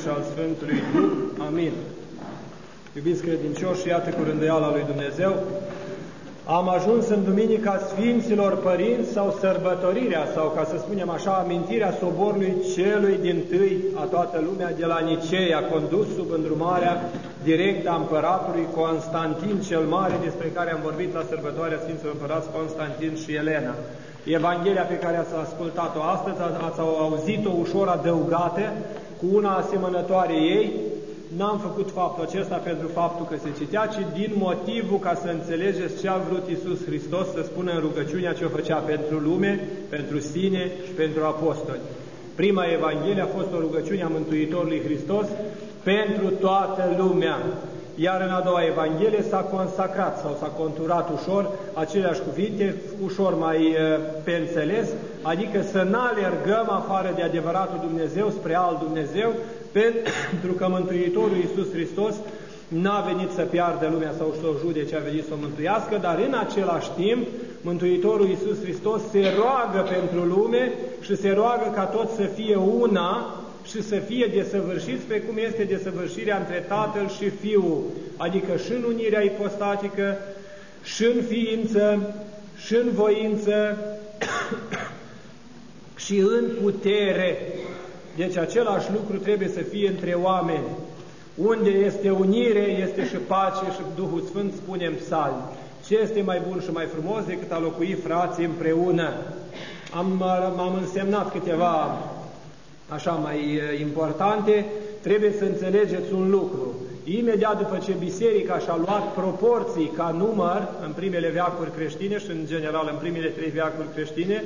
și al Sfântului Duh. Amin. Iubiți credincioși, iată cu rânduiala lui Dumnezeu, am ajuns în Duminica Sfinților Părinți sau sărbătorirea, sau ca să spunem așa, amintirea soborului celui dintâi a toată lumea de la Niceea, condus sub îndrumarea directă a împăratului Constantin cel Mare, despre care am vorbit la sărbătoarea Sfinților Împărați Constantin și Elena. Evanghelia pe care ați ascultat-o astăzi, ați auzit-o ușor adăugată cu una asemănătoare ei. N-am făcut faptul acesta pentru faptul că se citea, ci din motivul ca să înțelegeți ce a vrut Iisus Hristos să spună în rugăciunea ce o făcea pentru lume, pentru sine și pentru apostoli. Prima Evanghelie a fost o rugăciune a Mântuitorului Hristos pentru toată lumea. Iar în a doua Evanghelie s-a consacrat sau s-a conturat ușor aceleași cuvinte, ușor mai pe înțeles, adică să n-alergăm afară de adevăratul Dumnezeu spre alt Dumnezeu, pentru că Mântuitorul Iisus Hristos n-a venit să piardă lumea sau să o judece, a venit să o mântuiască, dar în același timp Mântuitorul Iisus Hristos se roagă pentru lume și se roagă ca toți să fie una și să fie desăvârșiți pe cum este desăvârșirea între Tatăl și Fiul, adică și în unirea ipostatică, și în ființă, și în voință, și în putere. Deci același lucru trebuie să fie între oameni. Unde este unire, este și pace și Duhul Sfânt, spune în Psalmi. Ce este mai bun și mai frumos decât a locui frații împreună? Am însemnat câteva așa mai importante. Trebuie să înțelegeți un lucru. Imediat după ce biserica și-a luat proporții ca număr în primele veacuri creștine și în general în primele 3 veacuri creștine,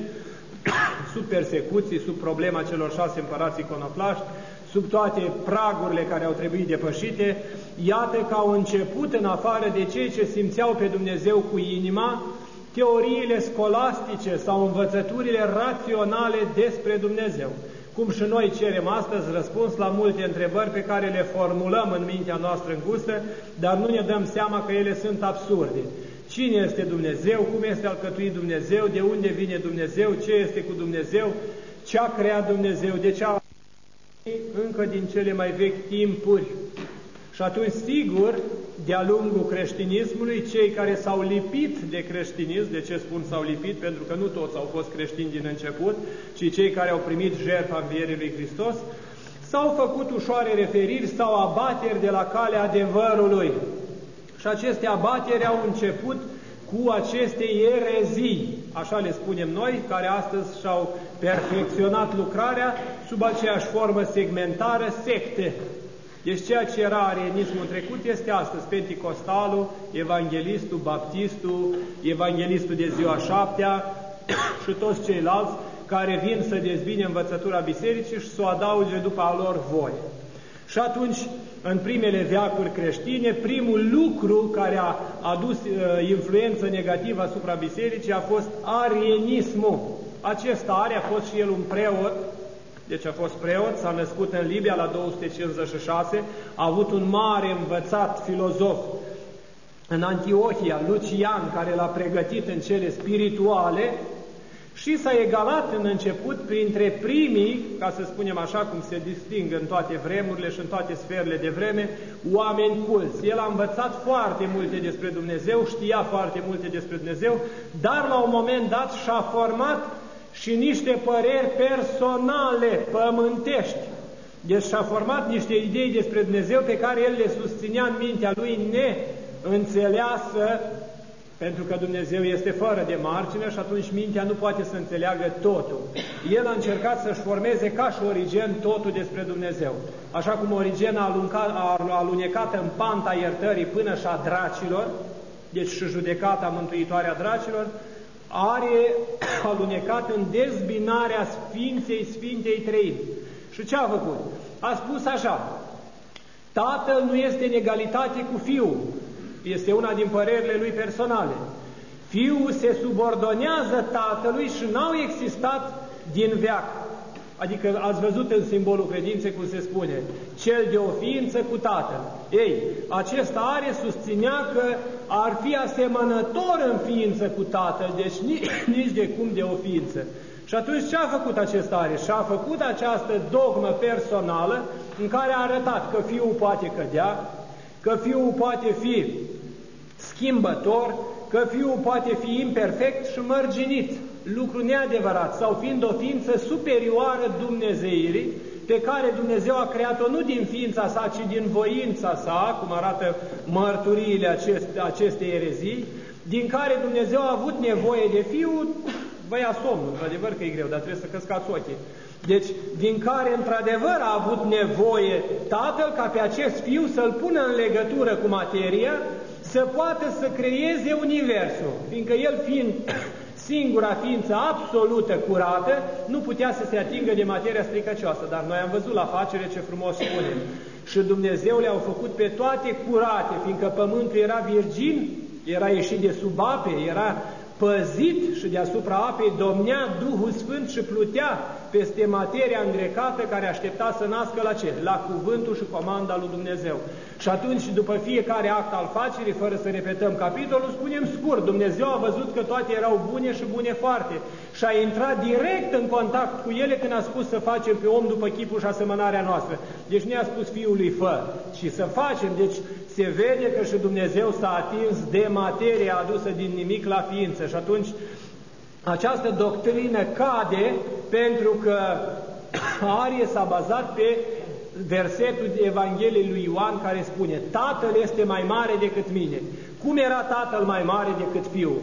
sub persecuții, sub problema celor 6 împărați iconoclaști, sub toate pragurile care au trebuit depășite, iată că au început, în afară de cei ce simțeau pe Dumnezeu cu inima, teoriile scolastice sau învățăturile raționale despre Dumnezeu. Cum și noi cerem astăzi răspuns la multe întrebări pe care le formulăm în mintea noastră îngustă, dar nu ne dăm seama că ele sunt absurde. Cine este Dumnezeu? Cum este alcătuit Dumnezeu? De unde vine Dumnezeu? Ce este cu Dumnezeu? Ce a creat Dumnezeu? De ce a încă din cele mai vechi timpuri? Și atunci, sigur, de-a lungul creștinismului, cei care s-au lipit de creștinism, de ce spun s-au lipit? Pentru că nu toți au fost creștini din început, ci cei care au primit jertfa învierii lui Hristos, s-au făcut ușoare referiri sau abateri de la calea adevărului. Și aceste abateri au început cu aceste erezii, așa le spunem noi, care astăzi și-au perfecționat lucrarea sub aceeași formă segmentară, secte. Deci ceea ce era arienismul trecut este astăzi penticostalul, evanghelistul, baptistul, evanghelistul de ziua 7-a și toți ceilalți care vin să dezbine învățătura bisericii și să o adauge după a lor voie. Și atunci, în primele veacuri creștine, primul lucru care a adus influență negativă asupra bisericii a fost arienismul. Acest Ari a fost și el un preot, deci a fost preot, s-a născut în Libia la 256, a avut un mare învățat filozof în Antiohia, Lucian, care l-a pregătit în cele spirituale și s-a egalat în început printre primii, ca să spunem așa cum se disting în toate vremurile și în toate sferele de vreme, oameni culți. El a învățat foarte multe despre Dumnezeu, știa foarte multe despre Dumnezeu, dar la un moment dat și-a format și niște păreri personale, pământești. Deci și-a format niște idei despre Dumnezeu pe care el le susținea în mintea lui neînțeleasă, pentru că Dumnezeu este fără de margine și atunci mintea nu poate să înțeleagă totul. El a încercat să-și formeze ca și Origen totul despre Dumnezeu. Așa cum Origen a alunecat în panta iertării până și a dracilor, deci și judecata mântuitoare a dracilor, Arie a alunecat în dezbinarea Sfintei Treimi. Și ce a făcut? A spus așa: Tatăl nu este în egalitate cu Fiul. Este una din părerile lui personale. Fiul se subordonează Tatălui și n-au existat din veac. Adică ați văzut în simbolul credinței cum se spune, cel de o ființă cu Tatăl. Ei, acesta Arie susținea că ar fi asemănător în ființă cu Tatăl, deci nici de cum de o ființă. Și atunci ce a făcut acest Arie? Și-a făcut această dogmă personală în care a arătat că Fiul poate cădea, că Fiul poate fi schimbător, că Fiul poate fi imperfect și mărginit, lucru neadevărat, sau fiind o ființă superioară Dumnezeirii, pe care Dumnezeu a creat-o nu din ființa sa, ci din voința sa, cum arată mărturiile acestei erezii, din care Dumnezeu a avut nevoie de Fiul, vă ia somnul, într-adevăr că e greu, dar trebuie să căscați ochii. Deci, din care într-adevăr a avut nevoie Tatăl ca pe acest Fiu să-L pună în legătură cu materia, să poată să creeze Universul, fiindcă El fiind singura ființă absolută, curată, nu putea să se atingă de materia stricăcioasă, dar noi am văzut la facere ce frumos spune. Și Dumnezeu le-au făcut pe toate curate, fiindcă pământul era virgin, era ieșit de sub ape, era păzit și deasupra apei domnea Duhul Sfânt și plutea peste materia îngrecată care aștepta să nască la ce? La cuvântul și comanda lui Dumnezeu. Și atunci, după fiecare act al facerii, fără să repetăm capitolul, spunem scurt, Dumnezeu a văzut că toate erau bune și bune foarte și a intrat direct în contact cu ele când a spus să facem pe om după chipul și asemănarea noastră. Deci nu i-a spus Fiului fă, ci să facem. Deci se vede că și Dumnezeu s-a atins de materia adusă din nimic la ființă și atunci această doctrină cade pentru că Arie s-a bazat pe versetul Evangheliei lui Ioan care spune: Tatăl este mai mare decât mine. Cum era Tatăl mai mare decât Fiul?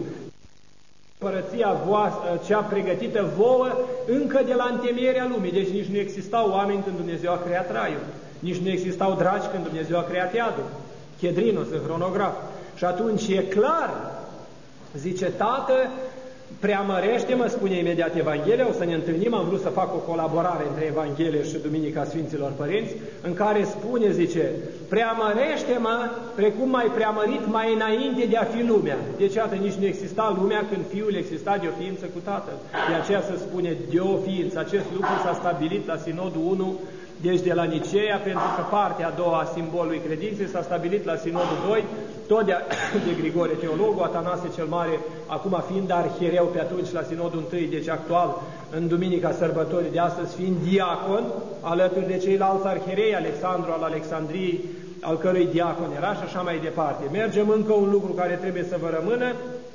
Împărăția voastră, cea pregătită vouă încă de la întemeierea lumii. Deci nici nu existau oameni când Dumnezeu a creat raiul. Nici nu existau dragi când Dumnezeu a creat iadul. Chedrinos, în cronograf. Și atunci e clar, zice Tată, preamărește-mă, spune imediat Evanghelia, o să ne întâlnim, am vrut să fac o colaborare între Evanghelie și Duminica Sfinților Părinți, în care spune, zice, preamărește-mă precum m-ai preamărit mai înainte de a fi lumea. Deci, iată, nici nu exista lumea când Fiul exista de o ființă cu Tatăl. De aceea se spune de o ființă. Acest lucru s-a stabilit la Sinodul 1, deci de la Niceea, pentru că partea a doua a simbolului credinței s-a stabilit la Sinodul 2, tot de Grigore Teologul, Atanase cel Mare, acum fiind arhiereu pe atunci la Sinodul 1, deci actual, în Duminica Sărbătorii de astăzi, fiind diacon, alături de ceilalți arhierei, Alexandru al Alexandriei, al cărui diacon era și așa mai departe. Mergem încă un lucru care trebuie să vă rămână.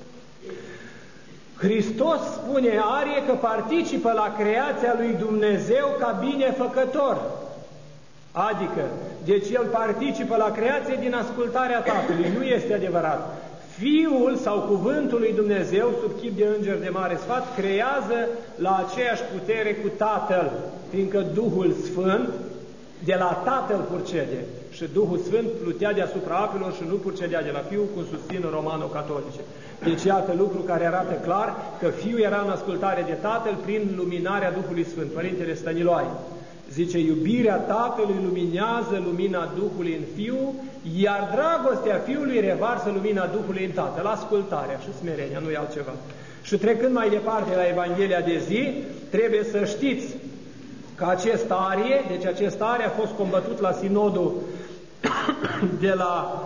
Hristos spune Arie că participă la creația lui Dumnezeu ca binefăcător. Adică, deci El participă la creație din ascultarea Tatălui. Nu este adevărat. Fiul sau Cuvântul lui Dumnezeu, sub chip de înger de mare sfat, creează la aceeași putere cu Tatăl, fiindcă Duhul Sfânt de la Tatăl purcede și Duhul Sfânt plutea deasupra apelor și nu purcedea de la Fiul, cum susțin romano-catolice. Deci iată lucru care arată clar că Fiul era în ascultare de Tatăl prin luminarea Duhului Sfânt. Părintele Stăniloae zice, iubirea Tatălui luminează lumina Duhului în Fiul, iar dragostea Fiului revarsă lumina Duhului în Tatăl. Ascultarea și smerenia, nu e altceva. Și trecând mai departe la Evanghelia de zi, trebuie să știți că acest Arie, deci acest Arie a fost combătut la Sinodul de la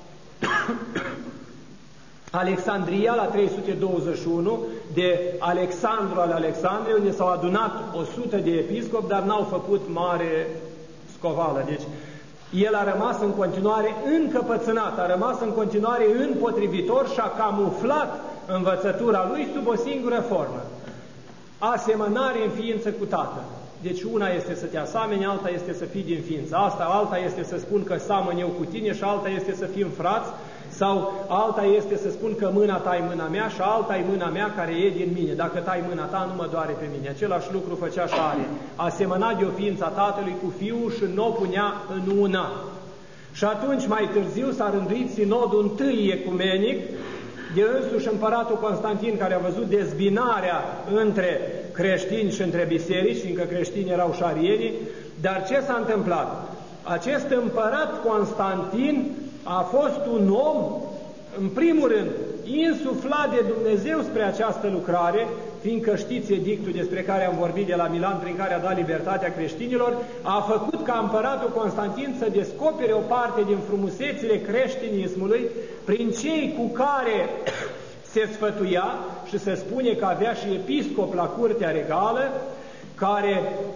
Alexandria, la 321, de Alexandru al Alexandriei, unde s-au adunat 100 de episcopi, dar n-au făcut mare scovală. Deci, el a rămas în continuare încăpățânat, a rămas în continuare împotrivitor și a camuflat învățătura lui sub o singură formă. Asemănare în ființă cu Tatăl. Deci una este să te asameni, alta este să fii din ființă. Alta este să spun că seamăn eu cu tine și alta este să fim frați, sau alta este să spun că mâna ta e mâna mea și alta e mâna mea care e din mine. Dacă tai mâna ta, nu mă doare pe mine. Același lucru făcea și Arie. Asemăna de o ființa Tatălui cu Fiul și nu o punea în una. Și atunci, mai târziu, s-a rânduit Sinodul I ecumenic, de însuși împăratul Constantin, care a văzut dezbinarea între creștini și între biserici, fiindcă creștini erau și arieni. Dar ce s-a întâmplat? Acest împărat Constantin a fost un om, în primul rând, insuflat de Dumnezeu spre această lucrare, fiindcă știți edictul despre care am vorbit de la Milan, prin care a dat libertatea creștinilor, a făcut ca împăratul Constantin să descopere o parte din frumusețile creștinismului prin cei cu care se sfătuia, și se spune că avea și episcop la curtea regală, care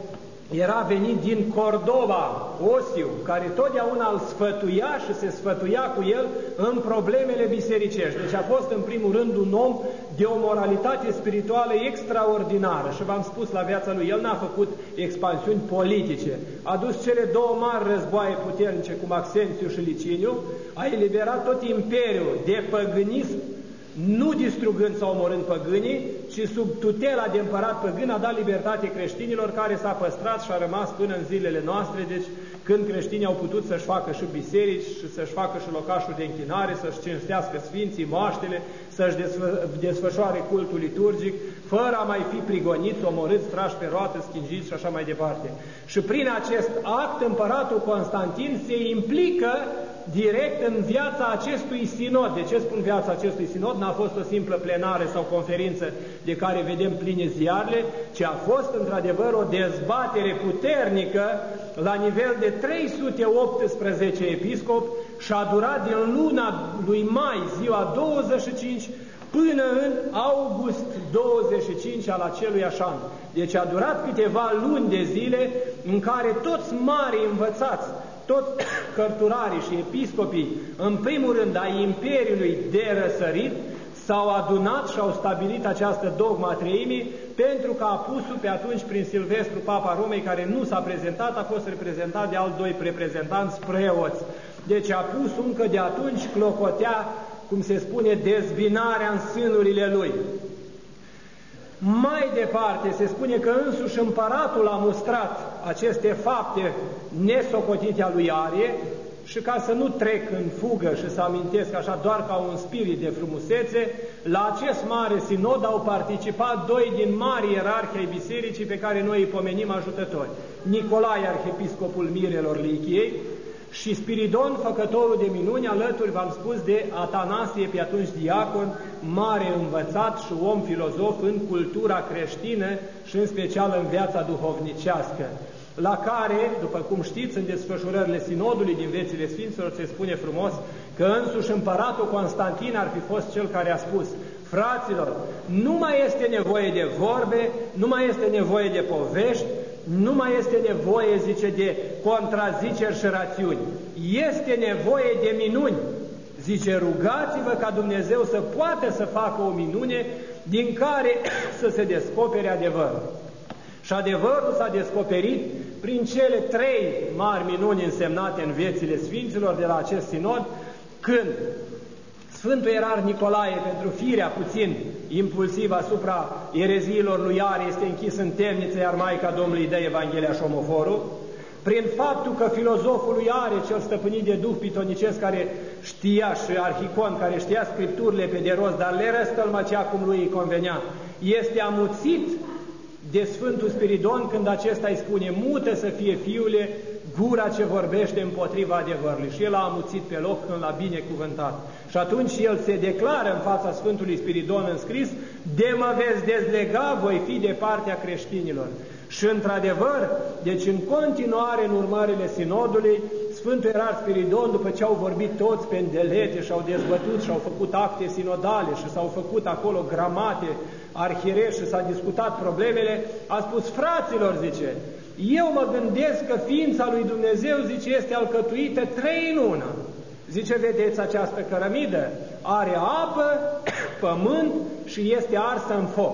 era venit din Cordova, Osiu, care totdeauna îl sfătuia și se sfătuia cu el în problemele bisericești. Deci a fost în primul rând un om de o moralitate spirituală extraordinară și v-am spus la viața lui, el n-a făcut expansiuni politice, a dus cele două mari războaie puternice cu Maxențiu și Liciniu, a eliberat tot imperiul de păgânism, nu distrugând sau omorând păgânii, ci sub tutela de împărat păgân a dat libertate creștinilor, care s-a păstrat și a rămas până în zilele noastre, deci când creștinii au putut să-și facă și biserici, și să-și facă și locașuri de închinare, să-și cinstească sfinții, moaștele, să-și desfășoare cultul liturgic, fără a mai fi prigoniți, omorâți, trași pe roată, schingiți și așa mai departe. Și prin acest act, împăratul Constantin se implică direct în viața acestui sinod. De ce spun viața acestui sinod? N-a fost o simplă plenară sau conferință de care vedem pline ziarele, ci a fost într-adevăr o dezbatere puternică la nivel de 318 episcopi și a durat din luna lui mai, ziua 25, până în august 25 al aceluiași an. Deci a durat câteva luni de zile în care toți mari învățați, toți cărturarii și episcopii, în primul rând ai Imperiului de răsărit, s-au adunat și au stabilit această dogma a Treimii, pentru că apusul pe atunci prin Silvestru, Papa Romei, care nu s-a prezentat, a fost reprezentat de alți doi reprezentanți preoți. Deci apusul încă de atunci clocotea, cum se spune, dezbinarea în sânurile lui. Mai departe se spune că însuși împăratul a mustrat aceste fapte nesocotite a lui Arie și ca să nu trec în fugă și să amintesc așa doar ca un spirit de frumusețe, la acest mare sinod au participat doi din mari ierarhi ai bisericii pe care noi îi pomenim ajutători. Nicolae, arhiepiscopul Mirelor Lichiei, și Spiridon, făcătorul de minuni, alături, v-am spus, de Atanasie, pe atunci diacon, mare învățat și om filozof în cultura creștină și în special în viața duhovnicească, la care, după cum știți, în desfășurările sinodului din Viețile Sfinților se spune frumos că însuși împăratul Constantin ar fi fost cel care a spus: fraților, nu mai este nevoie de vorbe, nu mai este nevoie de povești, nu mai este nevoie, zice, de contraziceri și rațiuni. Este nevoie de minuni. Zice, rugați-vă ca Dumnezeu să poată să facă o minune din care să se descopere adevărul. Și adevărul s-a descoperit prin cele trei mari minuni însemnate în Viețile Sfinților de la acest sinod, când Sfântul Ierarh Nicolae, pentru firea puțin impulsiv asupra ereziilor lui Arie, este închis în temniță, iar Maica Domnului dă Evanghelia și omoforul, prin faptul că filozoful lui Arie, cel stăpânit de duh pitonicesc, care știa, și arhicon, care știa scripturile pe de rost, dar le răstălmăcea cum lui îi convenea, este amuțit de Sfântul Spiridon când acesta îi spune: mută să fie, fiule, gura ce vorbește împotriva adevărului. Și el a amuțit pe loc când l-a binecuvântat. Și atunci el se declară în fața Sfântului Spiridon în scris: de mă veți dezlega, voi fi de partea creștinilor. Și într-adevăr, deci în continuare, în urmările sinodului, Sfântul Ierarh Spiridon, după ce au vorbit toți pe îndelete și au dezbătut și au făcut acte sinodale și s-au făcut acolo gramate arhierești și s-a discutat problemele, a spus: fraților, zice, eu mă gândesc că ființa lui Dumnezeu, zice, este alcătuită trei în una. Zice, vedeți această cărămidă? Are apă, pământ și este arsă în foc.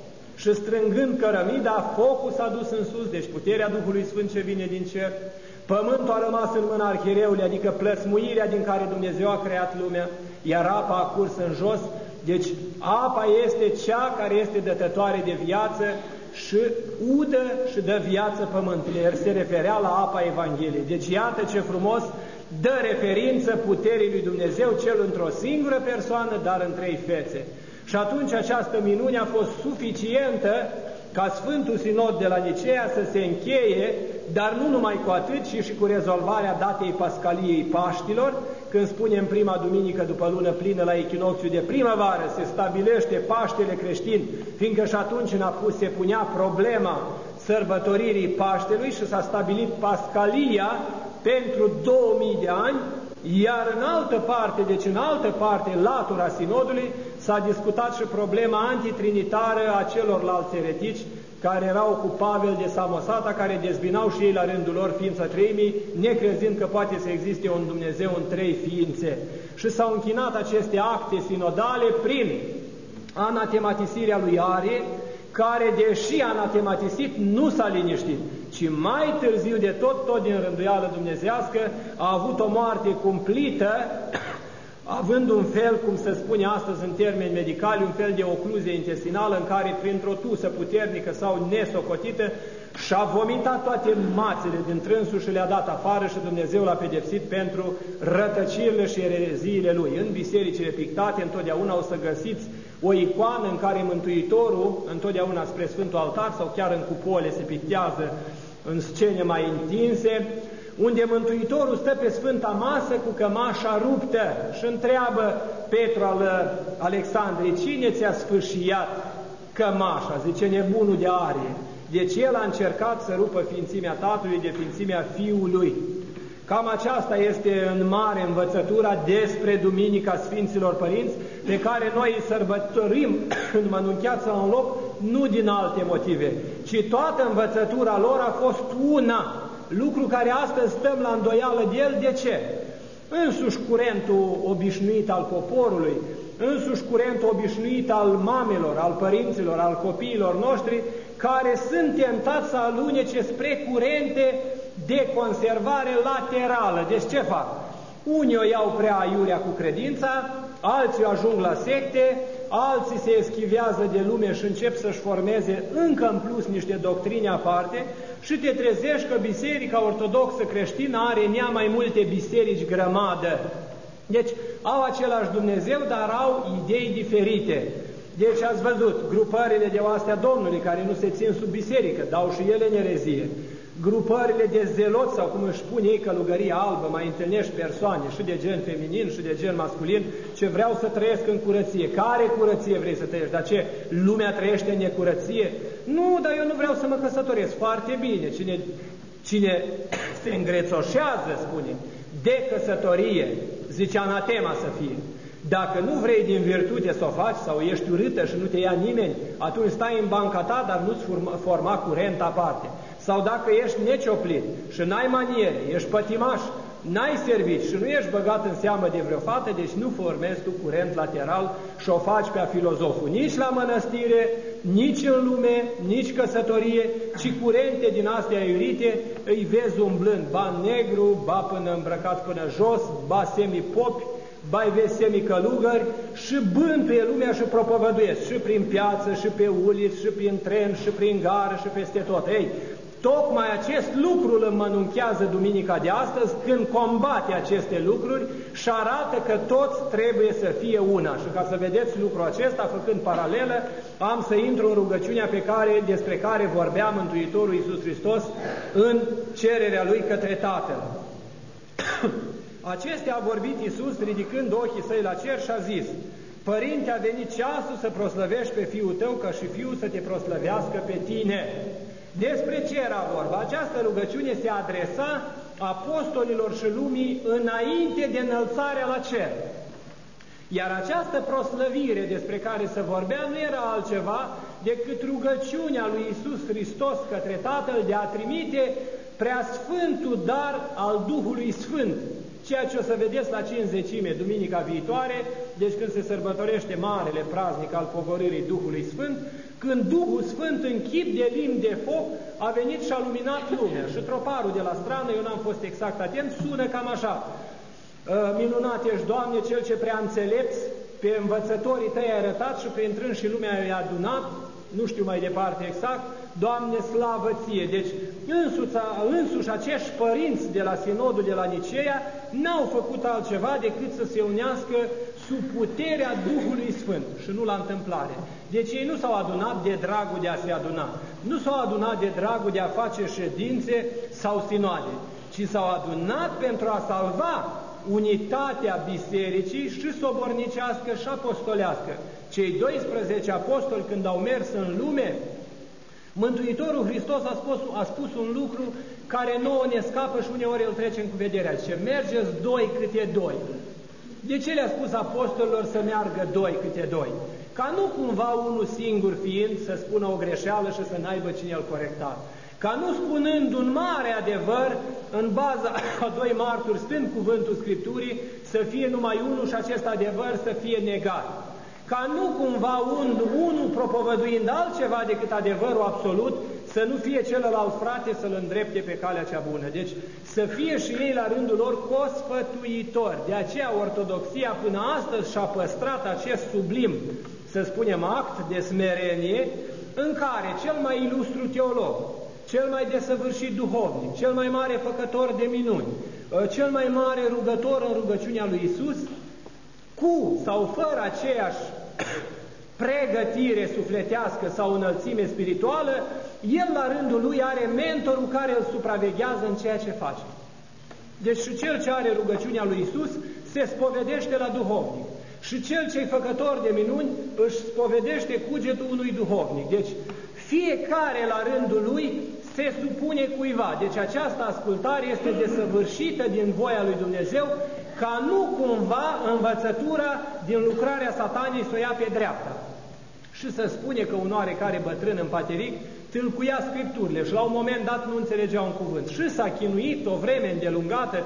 Și strângând cărămida, focul s-a dus în sus, deci puterea Duhului Sfânt ce vine din cer. Pământul a rămas în mâna arhiereului, adică plăsmuirea din care Dumnezeu a creat lumea, iar apa a curs în jos. Deci apa este cea care este dătătoare de viață și udă și dă viață pământului. El se referea la apa Evangheliei. Deci iată ce frumos dă referință puterii lui Dumnezeu, cel într-o singură persoană, dar în trei fețe. Și atunci această minune a fost suficientă ca Sfântul Sinod de la Nicea să se încheie, dar nu numai cu atât, ci și cu rezolvarea datei Pascaliei Paștilor, când spune în prima duminică după lună plină la echinocțiu de primăvară se stabilește Paștele creștin, fiindcă și atunci în apus se punea problema sărbătoririi Paștelui și s-a stabilit Pascalia pentru 2000 de ani, iar în altă parte, deci în altă parte, latura sinodului, s-a discutat și problema antitrinitară a celorlalți eretici, care erau cu Pavel de Samosata, care dezbinau și ei la rândul lor ființa treimii, necrezând că poate să existe un Dumnezeu în trei ființe. Și s-au închinat aceste acte sinodale prin anatematisirea lui Arie, care, deși anatematisit, nu s-a liniștit, ci mai târziu de tot din rânduială dumnezească, a avut o moarte cumplită, având un fel, cum se spune astăzi în termeni medicali, un fel de ocluzie intestinală în care, printr-o tusă puternică sau nesocotită, și-a vomitat toate mațele din trânsul și le-a dat afară și Dumnezeu l-a pedepsit pentru rătăcirile și ereziile lui. În bisericile pictate întotdeauna o să găsiți o icoană în care Mântuitorul, întotdeauna spre Sfântul Altar sau chiar în cupole se pictează în scene mai întinse, unde Mântuitorul stă pe Sfânta Masă cu cămașa ruptă și întreabă Petru al Alexandrei: cine ți-a sfâșiat cămașa? Zice: nebunul de Arie. Deci el a încercat să rupă ființimea Tatălui de ființimea Fiului. Cam aceasta este în mare învățătura despre Duminica Sfinților Părinți, pe care noi îi sărbătorim înmănunchiați în loc, nu din alte motive, ci toată învățătura lor a fost una, lucru care astăzi stăm la îndoială de el. De ce? Însuși curentul obișnuit al poporului, însuși curentul obișnuit al mamelor, al părinților, al copiilor noștri, care sunt tentați să alunece spre curente de conservare laterală. Deci ce fac? Unii o iau prea aiurea cu credința, alții ajung la secte, alții se eschivează de lume și încep să-și formeze încă în plus niște doctrine aparte și te trezești că Biserica Ortodoxă creștină are în ea mai multe biserici grămadă. Deci au același Dumnezeu, dar au idei diferite. Deci ați văzut, grupările de oastea Domnului, care nu se țin sub biserică, dau și ele în erezie. Grupările de zeloți, sau cum își spun ei, călugăria albă, mai întâlnești persoane și de gen feminin și de gen masculin, ce vreau să trăiesc în curăție. Care curăție vrei să trăiești? Dar ce, lumea trăiește în necurăție? Nu, dar eu nu vreau să mă căsătoresc. Foarte bine. Cine se îngrețoșează, spune, de căsătorie, zice anatema să fie. Dacă nu vrei din virtute să o faci sau ești urâtă și nu te ia nimeni, atunci stai în banca ta, dar nu-ți forma curent aparte. Sau dacă ești necioplit și n-ai maniere, ești pătimaș, n-ai servici și nu ești băgat în seamă de vreo fată, deci nu formezi tu curent lateral și o faci pe a filozoful. Nici la mănăstire, nici în lume, nici căsătorie, ci curente din astea iurite îi vezi umblând, ba negru, ba până îmbrăcat până jos, ba semi-popi, ba-i vezi semicălugări și bântuie lumea și propovăduiesc și prin piață, și pe uliți, și prin tren, și prin gară, și peste tot. Ei, tocmai acest lucru îl înmănunchează duminica de astăzi, când combate aceste lucruri și arată că toți trebuie să fie una. Și ca să vedeți lucrul acesta, făcând paralelă, am să intru în rugăciunea despre care vorbea Mântuitorul Iisus Hristos în cererea Lui către Tatăl. Acestea a vorbit Iisus, ridicând ochii săi la cer și a zis: Părinte, a venit ceasul să proslăvești pe Fiul tău, ca și Fiul să te proslăvească pe tine. Despre ce era vorba? Această rugăciune se adresa apostolilor și lumii înainte de înălțarea la cer. Iar această proslăvire despre care se vorbea nu era altceva decât rugăciunea lui Iisus Hristos către Tatăl de a trimite preasfântul dar al Duhului Sfânt, ceea ce o să vedeți la Cincizecime duminica viitoare, deci când se sărbătorește marele praznic al pogorârii Duhului Sfânt, când Duhul Sfânt în chip de limb de foc a venit și a luminat lumea. Și troparul de la strană, eu n-am fost exact atent, sună cam așa: minunat ești, Doamne, Cel ce prea înțelepți, pe învățătorii tăi ai arătat și printrând și lumea i-a adunat, nu știu mai departe exact, Doamne, slavă ție! Deci însuși acești părinți de la sinodul de la Niceea n-au făcut altceva decât să se unească sub puterea Duhului Sfânt și nu la întâmplare. Deci ei nu s-au adunat de dragul de a se aduna, nu s-au adunat de dragul de a face ședințe sau sinoade, ci s-au adunat pentru a salva unitatea bisericii și sobornicească și apostolească. Cei 12 apostoli, când au mers în lume, Mântuitorul Hristos a spus un lucru care nouă ne scapă și uneori îl trecem cu vederea. Zice: mergeți doi câte doi. De ce le-a spus apostolilor să meargă doi câte doi? Ca nu cumva unul singur fiind să spună o greșeală și să n-aibă cine îl corecta. Ca nu spunând un mare adevăr, în baza a doi marturi, stând cuvântul Scripturii, să fie numai unul și acest adevăr să fie negat. Ca nu cumva unul propovăduind altceva decât adevărul absolut, să nu fie celălalt frate să-l îndrepte pe calea cea bună. Deci să fie și ei la rândul lor cosfătuitori. De aceea Ortodoxia până astăzi și-a păstrat acest sublim, să spunem, act de smerenie, în care cel mai ilustru teolog, cel mai desăvârșit duhovnic, cel mai mare făcător de minuni, cel mai mare rugător în rugăciunea lui Isus, cu sau fără aceeași pregătire sufletească sau înălțime spirituală, el la rândul lui are mentorul care îl supraveghează în ceea ce face. Deci și cel ce are rugăciunea lui Isus se spovedește la duhovnic. Și cel ce-i făcător de minuni își spovedește cugetul unui duhovnic. Deci fiecare la rândul lui se supune cuiva. Deci această ascultare este desăvârșită din voia lui Dumnezeu, ca nu cumva învățătura din lucrarea Satanii să o ia pe dreapta. Și să spune că un oarecare bătrân în pateric tâlcuia Scripturile și la un moment dat nu înțelegea un cuvânt. Și s-a chinuit o vreme îndelungată,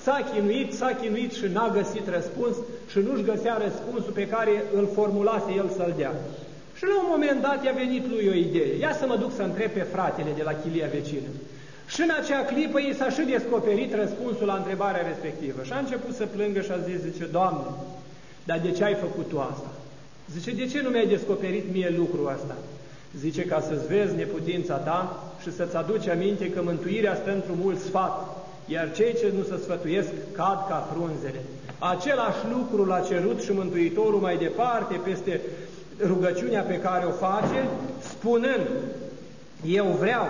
s-a chinuit și n-a găsit răspuns și nu-și găsea răspunsul pe care îl formulase el să-l dea. Și la un moment dat i-a venit lui o idee. Ia să mă duc să întreb pe fratele de la chilia vecină. Și în acea clipă i s-a și descoperit răspunsul la întrebarea respectivă. Și a început să plângă și a zis, zice, Doamne, dar de ce ai făcut tu asta? Zice, de ce nu mi-ai descoperit mie lucrul ăsta? Zice, ca să-ți vezi neputința ta și să-ți aduci aminte că mântuirea stă într-un mult sfat, iar cei ce nu se sfătuiesc cad ca frunzele. Același lucru l-a cerut și Mântuitorul mai departe peste rugăciunea pe care o face, spunând, eu vreau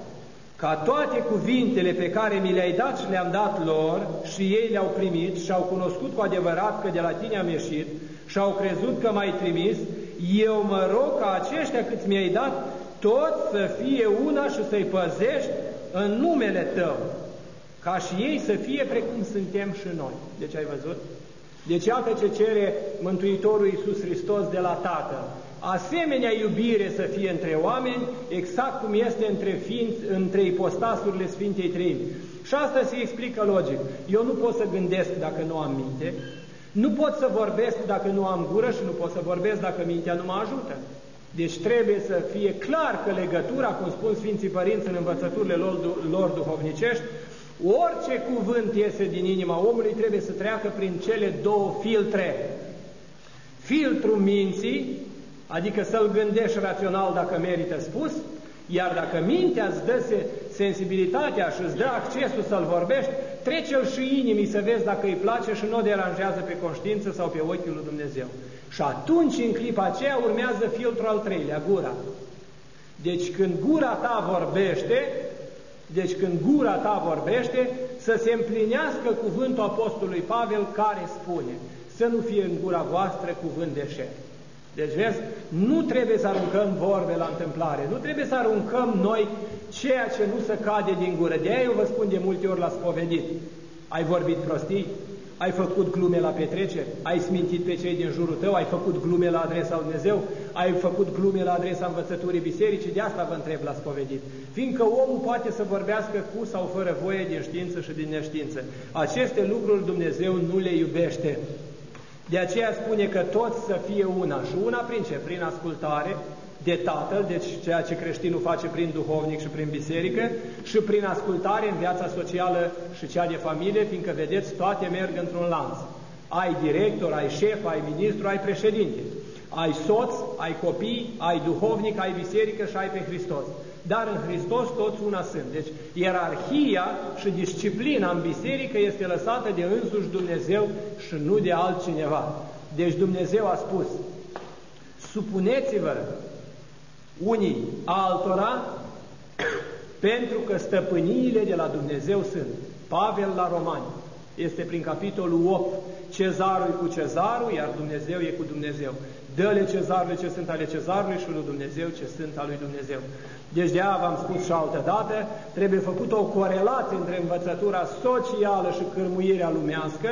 ca toate cuvintele pe care mi le-ai dat și le-am dat lor și ei le-au primit și au cunoscut cu adevărat că de la tine am ieșit și au crezut că m-ai trimis, eu mă rog ca aceștia cât mi-ai dat, toți să fie una și să-i păzești în numele tău, ca și ei să fie precum suntem și noi. Deci ai văzut? Deci iată ce cere Mântuitorul Iisus Hristos de la Tatăl. Asemenea iubire să fie între oameni, exact cum este între ipostasurile Sfintei Treimi. Și asta se explică logic. Eu nu pot să gândesc dacă nu am minte, nu pot să vorbesc dacă nu am gură și nu pot să vorbesc dacă mintea nu mă ajută. Deci trebuie să fie clar că legătura, cum spun Sfinții Părinți în învățăturile lor duhovnicești, orice cuvânt iese din inima omului trebuie să treacă prin cele două filtre. Filtrul minții, adică să-l gândești rațional dacă merită spus, iar dacă mintea îți dă sensibilitatea și îți dă accesul să-l vorbești, trece-l și inimii să vezi dacă îi place și nu o deranjează pe conștiință sau pe ochiul lui Dumnezeu. Și atunci, în clipa aceea, urmează filtrul al treilea, gura. Deci când gura ta vorbește, să se împlinească cuvântul Apostolului Pavel care spune, să nu fie în gura voastră cuvânt de șer. Deci, vezi, nu trebuie să aruncăm vorbe la întâmplare, nu trebuie să aruncăm noi ceea ce nu se cade din gură. De aia eu vă spun de multe ori la spovedit, ai vorbit prostii, ai făcut glume la petreceri, ai smintit pe cei din jurul tău, ai făcut glume la adresa lui Dumnezeu, ai făcut glume la adresa învățăturii bisericii, de asta vă întreb la spovedit. Fiindcă omul poate să vorbească cu sau fără voie din știință și din neștiință. Aceste lucruri Dumnezeu nu le iubește. De aceea spune că toți să fie una. Și una prin ce? Prin ascultare de Tatăl, deci ceea ce creștinul face prin duhovnic și prin biserică, și prin ascultare în viața socială și cea de familie, fiindcă, vedeți, toate merg într-un lanț. Ai director, ai șef, ai ministru, ai președinte, ai soț, ai copii, ai duhovnic, ai biserică și ai pe Hristos. Dar în Hristos toți una sunt. Deci ierarhia și disciplina în biserică este lăsată de însuși Dumnezeu și nu de altcineva. Deci Dumnezeu a spus, supuneți-vă unii altora, pentru că stăpâniile de la Dumnezeu sunt. Pavel la Romani, este prin capitolul 8, Cezarul e cu Cezarul, iar Dumnezeu e cu Dumnezeu. Dă-le Cezarului ce sunt ale Cezarului și lui Dumnezeu ce sunt al lui Dumnezeu. Deci de aia v-am spus și altă dată, trebuie făcută o corelație între învățătura socială și cârmuirea lumească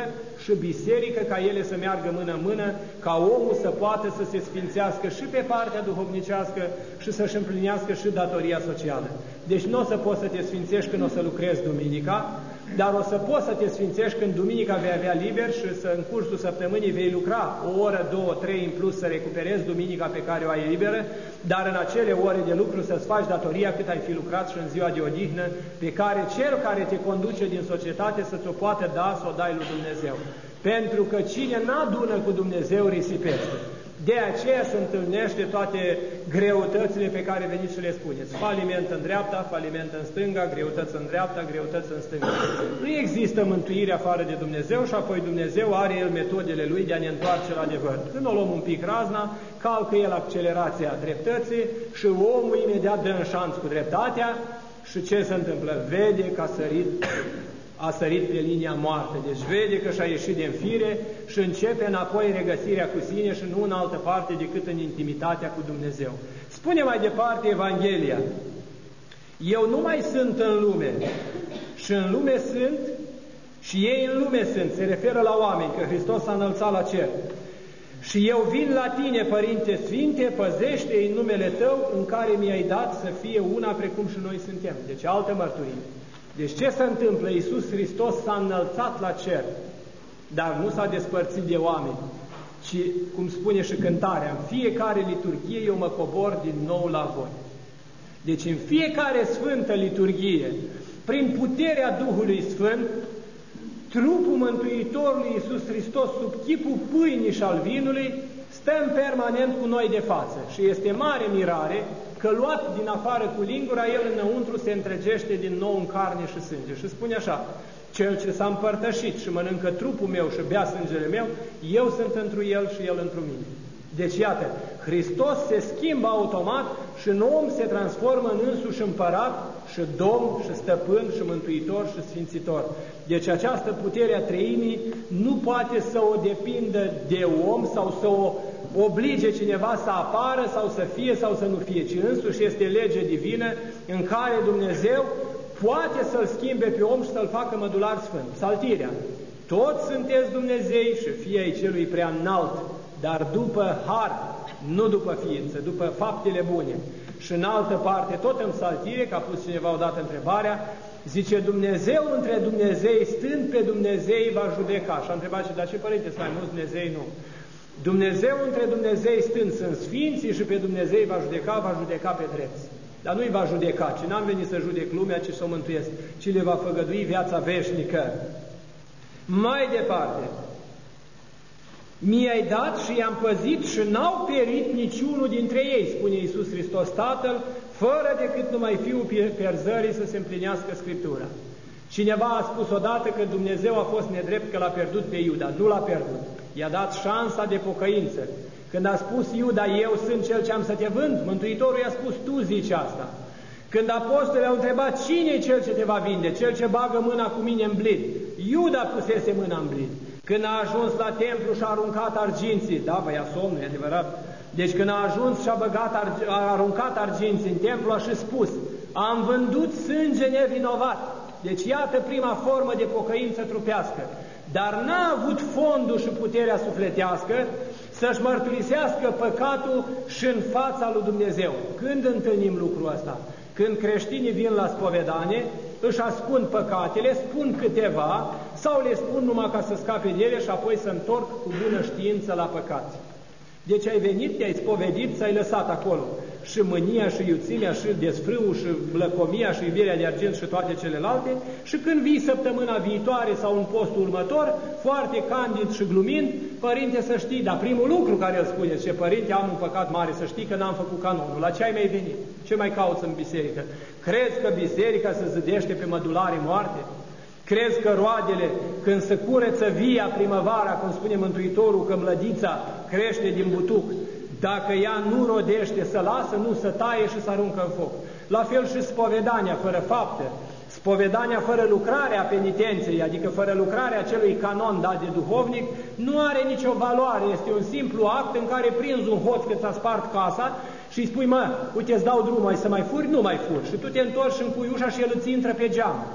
și biserică, ca ele să meargă mână-mână, ca omul să poată să se sfințească și pe partea duhovnicească și să-și împlinească și datoria socială. Deci nu o să poți să te sfințești când o să lucrezi duminica, dar o să poți să te sfințești când duminica vei avea liber și să în cursul săptămânii vei lucra o oră, 2, 3 în plus să recuperezi duminica pe care o ai liberă, dar în acele ore de lucru să-ți faci datoria cât ai fi lucrat și în ziua de odihnă, pe care cel care te conduce din societate să ți-o poată da, să o dai lui Dumnezeu. Pentru că cine n-adună cu Dumnezeu risipește. De aceea se întâlnește toate greutățile pe care veniți și le spuneți. Faliment în dreapta, faliment în stânga, greutăți în dreapta, greutăți în stânga. Nu există mântâire afară de Dumnezeu și apoi Dumnezeu are El metodele Lui de a ne întoarce la adevăr. Când o luăm un pic razna, calcă El accelerația dreptății și omul imediat dă în șanț cu dreptatea și ce se întâmplă? Vede că a sărit pe linia moartă. Deci vede că și-a ieșit din fire și începe înapoi regăsirea cu sine și nu în altă parte decât în intimitatea cu Dumnezeu. Spune mai departe Evanghelia: eu nu mai sunt în lume și în lume sunt și ei în lume sunt. Se referă la oameni, că Hristos s-a înălțat la cer. Și eu vin la tine, Părinte Sfinte, păzește-i în numele tău în care mi-ai dat să fie una precum și noi suntem. Deci altă mărturie. Deci ce se întâmplă? Iisus Hristos s-a înălțat la cer, dar nu s-a despărțit de oameni, ci, cum spune și cântarea, în fiecare liturghie eu mă cobor din nou la voi. Deci în fiecare sfântă liturghie, prin puterea Duhului Sfânt, trupul Mântuitorului Iisus Hristos, sub chipul pâinii și al vinului, stăm permanent cu noi de față. Și este mare mirare că luat din afară cu lingura, El înăuntru se întregește din nou în carne și sânge. Și spune așa: cel ce s-a împărtășit și mănâncă trupul meu și bea sângele meu, eu sunt întru El și El întru mine. Deci iată, Hristos se schimbă automat și în om se transformă în însuși împărat și domn și stăpân și mântuitor și sfințitor. Deci această putere a Treimii nu poate să o depindă de om sau să o oblige cineva să apară sau să fie sau să nu fie, ci însuși este lege divină în care Dumnezeu poate să-l schimbe pe om și să-l facă mădular sfânt. Psaltirea: toți sunteți Dumnezei și fii ai celui prea înalt, dar după har, nu după ființă, după faptele bune. Și în altă parte, tot în psaltire, că a pus cineva odată întrebarea, zice: Dumnezeu între Dumnezei stând pe Dumnezei va judeca. Și a întrebat: și dar ce, Părinte, să mai mulți Dumnezei? Nu. Dumnezeu între Dumnezei stând sunt sfinții și pe Dumnezei va judeca pe drepți. Dar nu-i va judeca, ci n-am venit să judec lumea, ci să o mântuiesc, ci le va făgădui viața veșnică. Mai departe: mi-ai dat și i-am păzit și n-au perit niciunul dintre ei, spune Iisus Hristos Tatăl, fără decât numai Fiul pierzării să se împlinească Scriptura. Cineva a spus odată că Dumnezeu a fost nedrept că l-a pierdut pe Iuda. Nu l-a pierdut. I-a dat șansa de pocăință. Când a spus Iuda: eu sunt cel ce am să te vând, Mântuitorul i-a spus: tu zici asta. Când apostolii au întrebat: cine e cel ce te va vinde? Cel ce bagă mâna cu mine în blid. Iuda pusese mâna în blid. Când a ajuns la templu și a aruncat arginții, da, băia somnul, e adevărat. Deci când a ajuns și a aruncat arginții în templu, a și spus: am vândut sânge nevinovat. Deci iată prima formă de pocăință trupească. Dar n-a avut fondul și puterea sufletească să-și mărturisească păcatul și în fața lui Dumnezeu. Când întâlnim lucrul ăsta? Când creștinii vin la spovedanie, își ascund păcatele, spun câteva sau le spun numai ca să scape de ele și apoi se întorc cu bună știință la păcat. Deci ai venit, te-ai spovedit, ți-ai lăsat acolo și mânia, și iuțimea, și desfrâul, și lăcomia, și iubirea de argint și toate celelalte, și când vii săptămâna viitoare sau în postul următor, foarte candid și glumind: Părinte, să știi, dar primul lucru care îl spuneți: ce Părinte, am un păcat mare, să știi că n-am făcut canonul. La ce ai mai venit? Ce mai cauți în biserică? Crezi că biserica se zădește pe mădulare moarte? Crezi că roadele, când se curăță via primăvara, cum spune Mântuitorul, că mlădița crește din butuc, dacă ea nu rodește, să lasă, nu să taie și să aruncă în foc. La fel și spovedania fără fapte, spovedania fără lucrarea penitenței, adică fără lucrarea acelui canon dat de duhovnic, nu are nicio valoare. Este un simplu act în care prinzi un hoț că ți-a spart casa și îi spui: uite, îți dau drumul, ai să mai furi? Nu mai furi. Și tu te întorci și încui ușa și el îți intră pe geam.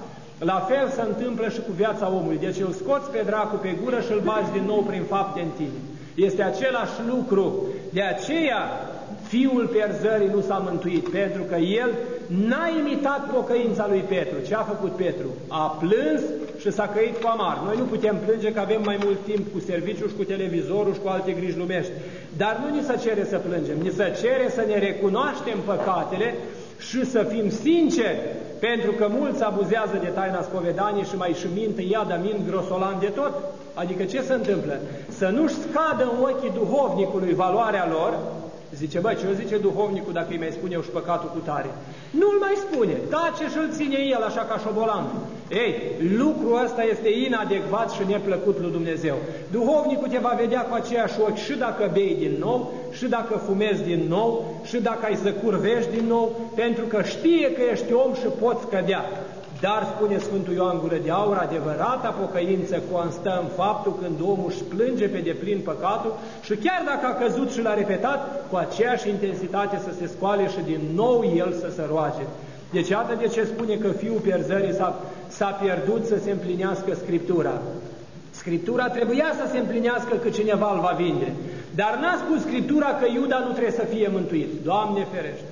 La fel se întâmplă și cu viața omului. Deci îl scoți pe dracu pe gură și îl bagi din nou prin fapte în tine. Este același lucru. De aceea fiul pierzării nu s-a mântuit, pentru că el n-a imitat pocăința lui Petru. Ce a făcut Petru? A plâns și s-a căit cu amar. Noi nu putem plânge că avem mai mult timp cu serviciul și cu televizorul și cu alte griji lumești. Dar nu ni se cere să plângem, ni se cere să ne recunoaștem păcatele și să fim sinceri, pentru că mulți abuzează de taina spovedaniei și mai și mint, iada mint grosolan de tot. Adică ce se întâmplă? Să nu-și scadă în ochii duhovnicului valoarea lor. Zice, bă, ce o zice duhovnicul dacă îi mai spune eu și păcatul cu tare? Nu-l mai spune, tace și-l ține el așa ca șobolanul. Ei, lucrul ăsta este inadecvat și neplăcut lui Dumnezeu. Duhovnicul te va vedea cu aceiași ochi și dacă bei din nou, și dacă fumezi din nou, și dacă ai să curvești din nou, pentru că știe că ești om și poți cădea. Dar, spune Sfântul Ioan Gură de Aur, adevărata pocăință constă în faptul când omul își plânge pe deplin păcatul și chiar dacă a căzut și l-a repetat, cu aceeași intensitate să se scoale și din nou el să se roage. Deci iată de ce spune că fiul pierzării s-a pierdut să se împlinească Scriptura. Scriptura trebuia să se împlinească că cineva îl va vinde. Dar n-a spus Scriptura că Iuda nu trebuie să fie mântuit. Doamne ferește!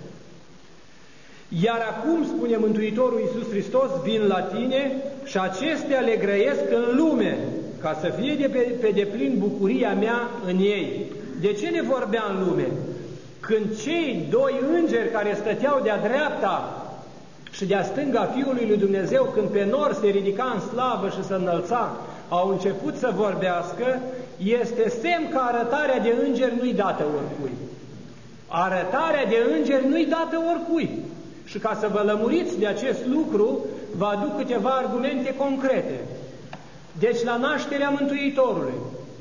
Iar acum, spune Mântuitorul Iisus Hristos, vin la tine și acestea le grăiesc în lume, ca să fie pe deplin bucuria mea în ei. De ce ne vorbea în lume? Când cei doi îngeri care stăteau de-a dreapta și de-a stânga Fiului lui Dumnezeu, când pe nor se ridica în slavă și se înălța, au început să vorbească, este semn că arătarea de îngeri nu-i dată oricui. Arătarea de îngeri nu-i dată oricui. Și ca să vă lămuriți de acest lucru, vă aduc câteva argumente concrete. Deci, la nașterea Mântuitorului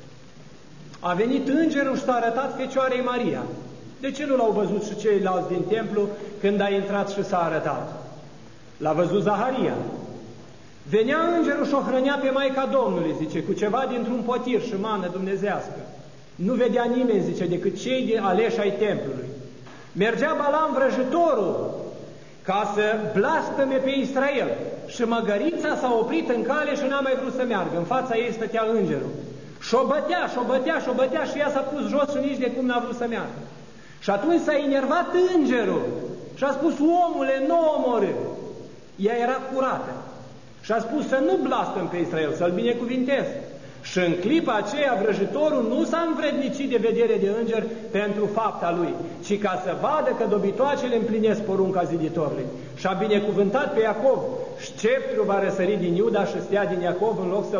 a venit îngerul și s-a arătat Fecioarei Maria. De ce nu l-au văzut și ceilalți din templu când a intrat și s-a arătat? L-a văzut Zaharia. Venea îngerul și o hrănea pe Maica Domnului, zice, cu ceva dintr-un potir și mană dumnezească. Nu vedea nimeni, zice, decât cei aleși ai templului. Mergea Balam vrăjitorul ca să blastăme pe Israel. Și măgărița s-a oprit în cale și n-a mai vrut să meargă. În fața ei stătea îngerul. Și-o bătea și ea s-a pus jos și nici de cum n-a vrut să meargă. Și atunci s-a enervat îngerul și a spus, omule, nu omorâ. Ea era curată. Și a spus să nu blastăm pe Israel, să-l binecuvintez. Și în clipa aceea vrăjitorul nu s-a învrednicit de vedere de înger pentru fapta lui, ci ca să vadă că dobitoacele împlinesc porunca ziditorului. Și a binecuvântat pe Iacov. Sceptrul va răsări din Iuda și stea din Iacov în loc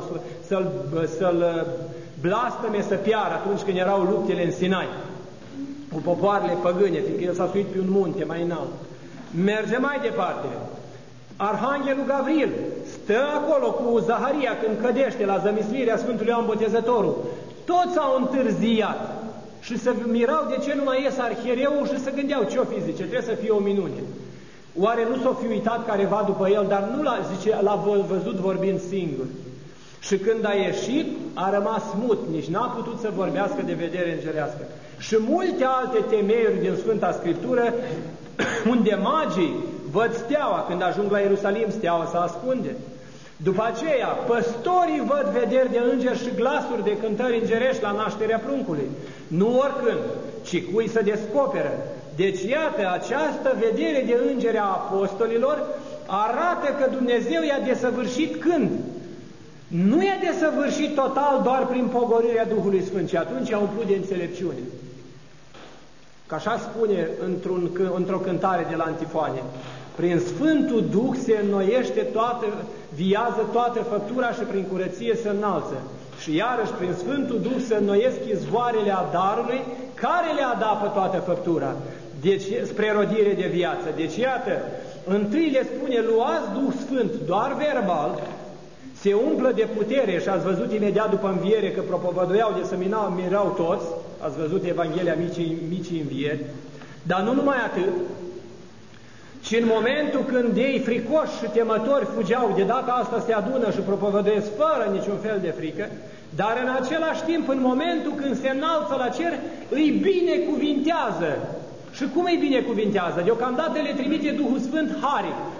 să-l blastăme să piară atunci când erau luptele în Sinai cu popoarele păgâne, fiindcă el s-a suit pe un munte mai înalt. Merge mai departe. Arhanghelul Gavril stă acolo cu Zaharia când cădește la zămislirea Sfântului Ioan Botezătorul. Toți au întârziat și se mirau de ce nu mai ies arhiereul și se gândeau ce-o fi, zice, trebuie să fie o minune. Oare nu s-o fi uitat careva după el, dar nu l-a văzut vorbind singur. Și când a ieșit, a rămas mut, nici n-a putut să vorbească de vedere îngerească. Și multe alte temeiuri din Sfânta Scriptură, unde magii văd steaua, când ajung la Ierusalim, steaua se ascunde. După aceea, păstorii văd vederi de îngeri și glasuri de cântări îngerești la nașterea pruncului. Nu oricând, ci cui să descoperă. Deci, iată, această vedere de îngeri a apostolilor arată că Dumnezeu i-a desăvârșit când? Nu i-a desăvârșit total doar prin pogorârea Duhului Sfânt, ci atunci i-a umplut de înțelepciune. Că așa spune într-o cântare de la Antifoane: prin Sfântul Duh se înnoiește viază toată făptura și prin curăție se înalță. Și iarăși prin Sfântul Duh se înnoiesc izvoarele a darului care le adapă toată făptura, deci spre rodire de viață. Deci iată, întâi le spune, luați Duh Sfânt doar verbal, se umplă de putere și ați văzut imediat după înviere că propovăduiau de să mirau toți, ați văzut Evanghelia micii învieri, dar nu numai atât, ci în momentul când ei fricoși și temători fugeau, de data asta se adună și propovăduiesc fără niciun fel de frică, dar în același timp, în momentul când se înalță la cer, îi binecuvintează. Și cum îi binecuvintează? Deocamdată le trimite Duhul Sfânt haric.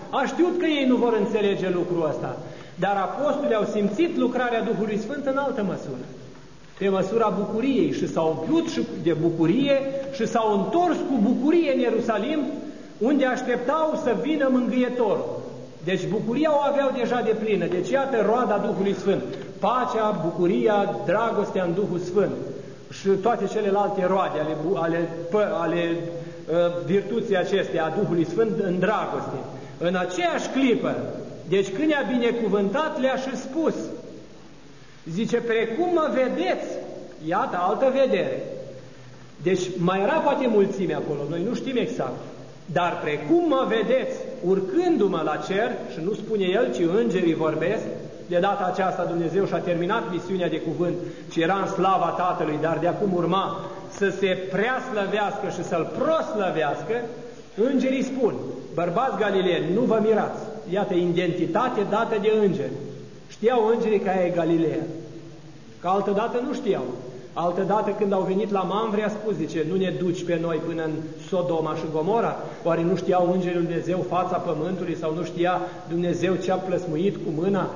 a știut că ei nu vor înțelege lucrul ăsta, dar apostolii au simțit lucrarea Duhului Sfânt în altă măsură, pe măsura bucuriei, și s-au umplut și de bucurie și s-au întors cu bucurie în Ierusalim, unde așteptau să vină Mângâietorul. Deci bucuria o aveau deja de plină. Deci iată roada Duhului Sfânt: pacea, bucuria, dragostea în Duhul Sfânt și toate celelalte roade ale virtuții acestea a Duhului Sfânt în dragoste. În aceeași clipă, deci când i-a binecuvântat, le-a și spus, zice: precum mă vedeți, iată altă vedere. Deci mai era poate mulțime acolo, noi nu știm exact, dar precum mă vedeți urcându-mă la cer, și nu spune el, ci îngerii vorbesc, de data aceasta Dumnezeu și-a terminat misiunea de cuvânt, ce era în slava Tatălui, dar de acum urma să se preaslăvească și să-L proslăvească. Îngerii spun: bărbați galileeni, nu vă mirați, iată identitate dată de îngeri. Știau îngerii că aia e Galileea, că altădată nu știau. Altădată când au venit la Mamre, a spus, zice: nu ne duci pe noi până în Sodoma și Gomora? Oare nu știau îngerii lui Dumnezeu fața pământului, sau nu știa Dumnezeu ce a plăsmuit cu mâna?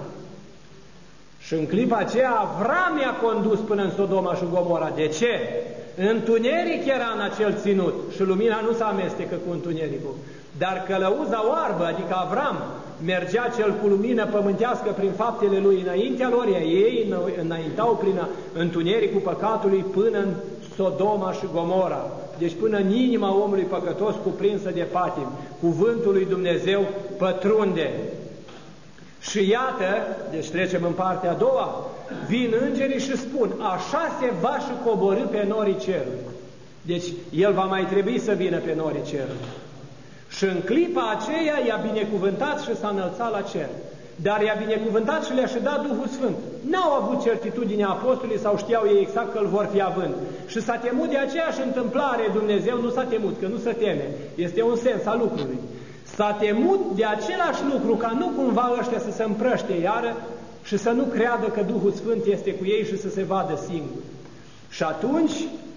Și în clipa aceea Avram i-a condus până în Sodoma și Gomora. De ce? Întuneric era în acel ținut și lumina nu se amestecă cu întunericul. Dar călăuza oarbă, adică Avram, mergea cel cu lumină pământească prin faptele lui înaintea lor, iar ei înaintau prin întunericul păcatului până în Sodoma și Gomora. Deci până în inima omului păcătos cuprinsă de patim, cuvântul lui Dumnezeu pătrunde. Și iată, deci trecem în partea a doua, vin îngerii și spun: așa se va și coborî pe norii cerului. Deci el va mai trebui să vină pe norii cerului. Și în clipa aceea i-a binecuvântat și s-a înălțat la cer. Dar i-a binecuvântat și le-a și dat Duhul Sfânt. N-au avut certitudinea apostolii sau știau ei exact că îl vor fi având. Și s-a temut de aceeași întâmplare. Dumnezeu nu s-a temut, că nu se teme. Este un sens al lucrului. S-a temut de același lucru, ca nu cumva ăștia să se împrăște iară și să nu creadă că Duhul Sfânt este cu ei și să se vadă singur. Și atunci,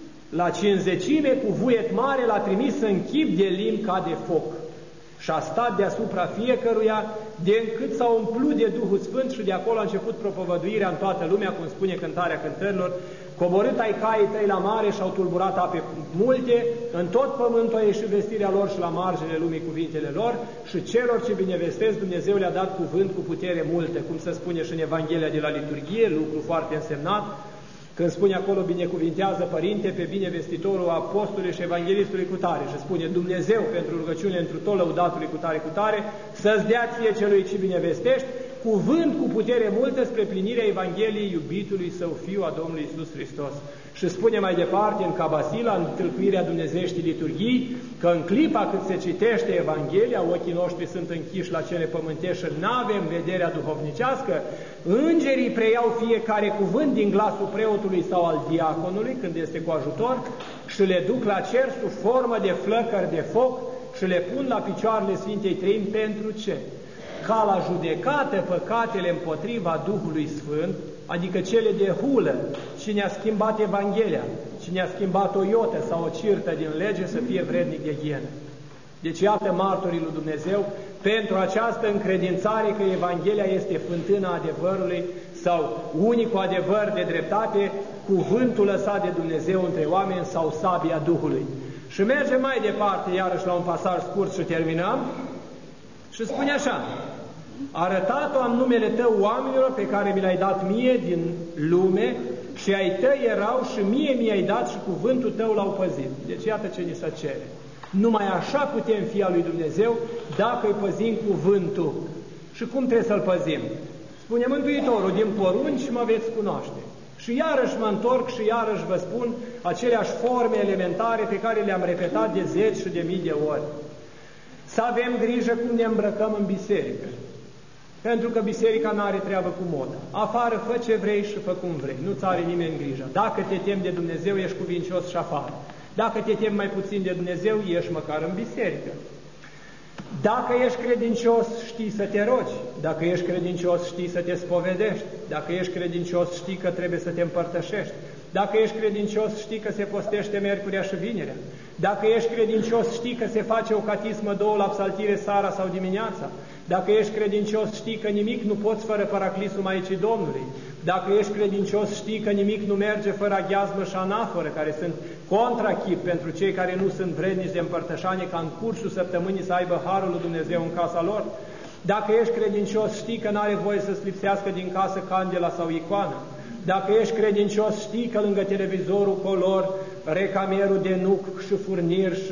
la cinzecime, cu vuiet mare, l-a trimis în chip de limbi ca de foc. Și a stat deasupra fiecăruia, de încât s-a umplut de Duhul Sfânt și de acolo a început propovăduirea în toată lumea, cum spune Cântarea Cântărilor: coborât ai caii tăi la mare și au tulburat ape multe, în tot pământul a ieșit vestirea lor și la marginile lumii cuvintele lor, și celor ce binevestesc Dumnezeu le-a dat cuvânt cu putere multă, cum se spune și în Evanghelia de la liturghie, lucru foarte însemnat, când spune acolo: binecuvintează Părinte pe binevestitorul apostolului și evanghelistului cu tare, și spune: Dumnezeu pentru rugăciune întru tot lăudatului cu tare, să-ți dea ție celui ce binevestești cuvânt cu putere multă spre plinirea Evangheliei iubitului Său Fiu a Domnului Iisus Hristos. Și spune mai departe în Cabasila, în tâlcuirea dumnezeieștii liturghii, că în clipa cât se citește Evanghelia, ochii noștri sunt închiși la cele pământești și n-avem vederea duhovnicească, îngerii preiau fiecare cuvânt din glasul preotului sau al diaconului, când este cu ajutor, și le duc la cer sub formă de flăcări de foc și le pun la picioarele Sfintei Treimi. Pentru ce? Ca la judecată păcatele împotriva Duhului Sfânt, adică cele de hulă, cine a schimbat Evanghelia, cine a schimbat o iotă sau o cirtă din lege, să fie vrednic de ghienă. Deci iată martorii lui Dumnezeu pentru această încredințare că Evanghelia este fântâna adevărului sau unicul adevăr de dreptate, cuvântul lăsat de Dumnezeu între oameni sau sabia Duhului. Și mergem mai departe, iarăși la un pasaj scurt și terminăm, și spune așa: arătat-o am numele tău oamenilor pe care mi l-ai dat mie din lume și ai tăi erau și mie mi-ai dat și cuvântul tău l-au păzit. Deci iată ce ni se cere. Numai așa putem fi al lui Dumnezeu, dacă îi păzim cuvântul. Și cum trebuie să-l păzim? Spune Mântuitorul: din porunci mă veți cunoaște. Și iarăși mă întorc și iarăși vă spun aceleași forme elementare pe care le-am repetat de zeci și de mii de ori. Să avem grijă cum ne îmbrăcăm în biserică, pentru că biserica nu are treabă cu moda. Afară fă ce vrei și fă cum vrei, nu-ți are nimeni grijă. Dacă te temi de Dumnezeu, ești cuvincios și afară. Dacă te temi mai puțin de Dumnezeu, ești măcar în biserică. Dacă ești credincios, știi să te rogi. Dacă ești credincios, știi să te spovedești. Dacă ești credincios, știi că trebuie să te împărtășești. Dacă ești credincios, știi că se postește miercurea și vinerea. Dacă ești credincios, știi că se face o catismă 2 la psaltire seara sau dimineața. Dacă ești credincios, știi că nimic nu poți fără paraclisul Maicii Domnului. Dacă ești credincios, știi că nimic nu merge fără aghiazmă și anaforă, care sunt contrachip pentru cei care nu sunt vrednici de împărtășanie, ca în cursul săptămânii să aibă harul lui Dumnezeu în casa lor. Dacă ești credincios, știi că n-are voie să-ți lipsească din casă candela sau icoană. Dacă ești credincios, știi că lângă televizorul color, recamerul de nuc și furnir și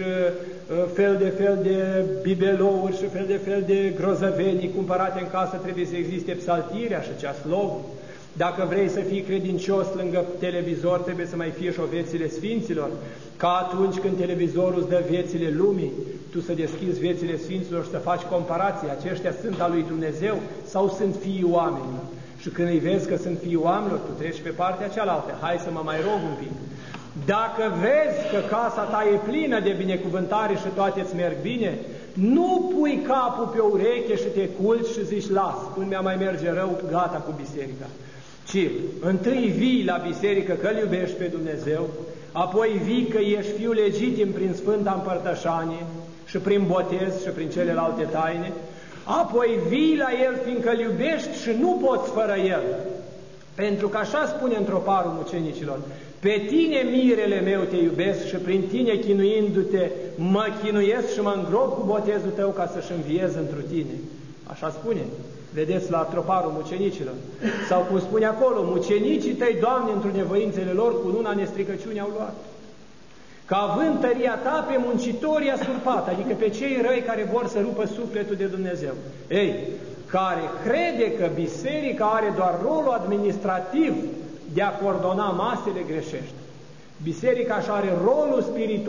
fel de bibelouri și fel de grozăvenii cumpărate în casă, trebuie să existe psaltirea și ceaslovul. Dacă vrei să fii credincios, lângă televizor trebuie să mai fie și o viețile Sfinților, ca atunci când televizorul îți dă viețile lumii, tu să deschizi viețile Sfinților și să faci comparații. Aceștia sunt al lui Dumnezeu sau sunt fiii oamenilor? Și când îi vezi că sunt fiii oamenilor, tu treci pe partea cealaltă. Hai să mă mai rog un pic. Dacă vezi că casa ta e plină de binecuvântare și toate îți merg bine, nu pui capul pe ureche și te culci și zici, las, când mi-a mai merge rău, gata cu biserica. Ci întâi vii la biserică că îl iubești pe Dumnezeu, apoi vii că ești fiul legitim prin Sfânta Împărtășanie și prin botez și prin celelalte taine, apoi vii la El fiindcă îl iubești și nu poți fără El. Pentru că așa spune într-o parul mucenicilor, pe tine, mirele meu, te iubesc și prin tine, chinuindu-te, mă chinuiesc și mă îngrop cu botezul tău ca să-și înviez întru tine. Așa spune. Vedeți la troparul mucenicilor. Sau cum spune acolo, mucenicii tăi, Doamne, într-o nevoințele lor, cu luna nestricăciuni au luat. Că având tăria ta, pe muncitorii a surpat, adică pe cei răi care vor să rupă sufletul de Dumnezeu. Ei, care crede că biserica are doar rolul administrativ de a coordona masele, greșește. Biserica așa are rolul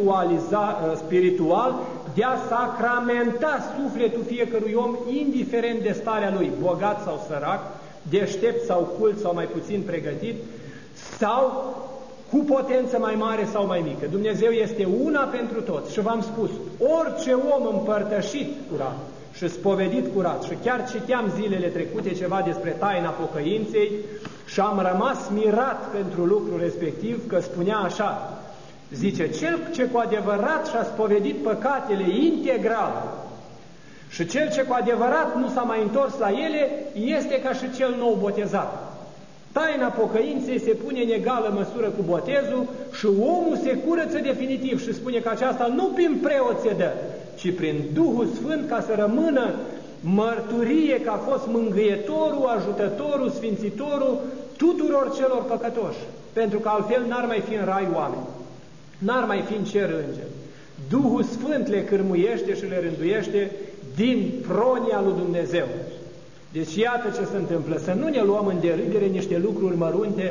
spiritual de a sacramenta sufletul fiecărui om, indiferent de starea lui, bogat sau sărac, deștept sau cult sau mai puțin pregătit, sau cu potență mai mare sau mai mică. Dumnezeu este una pentru toți și v-am spus, orice om împărtășit curat și spovedit curat, și chiar citeam zilele trecute ceva despre taina pocăinței și am rămas mirat pentru lucrul respectiv, că spunea așa, zice, cel ce cu adevărat și-a spovedit păcatele integral și cel ce cu adevărat nu s-a mai întors la ele, este ca și cel nou botezat. Taina pocăinței se pune în egală măsură cu botezul și omul se curăță definitiv și spune că aceasta nu prin preot se dă, ci prin Duhul Sfânt, ca să rămână mărturie că a fost mângâietorul, ajutătorul, sfințitorul tuturor celor păcătoși. Pentru că altfel n-ar mai fi în rai oameni, n-ar mai fi în cer îngeri. Duhul Sfânt le cârmuiește și le rânduiește din pronia lui Dumnezeu. Deci iată ce se întâmplă, să nu ne luăm în derâdere niște lucruri mărunte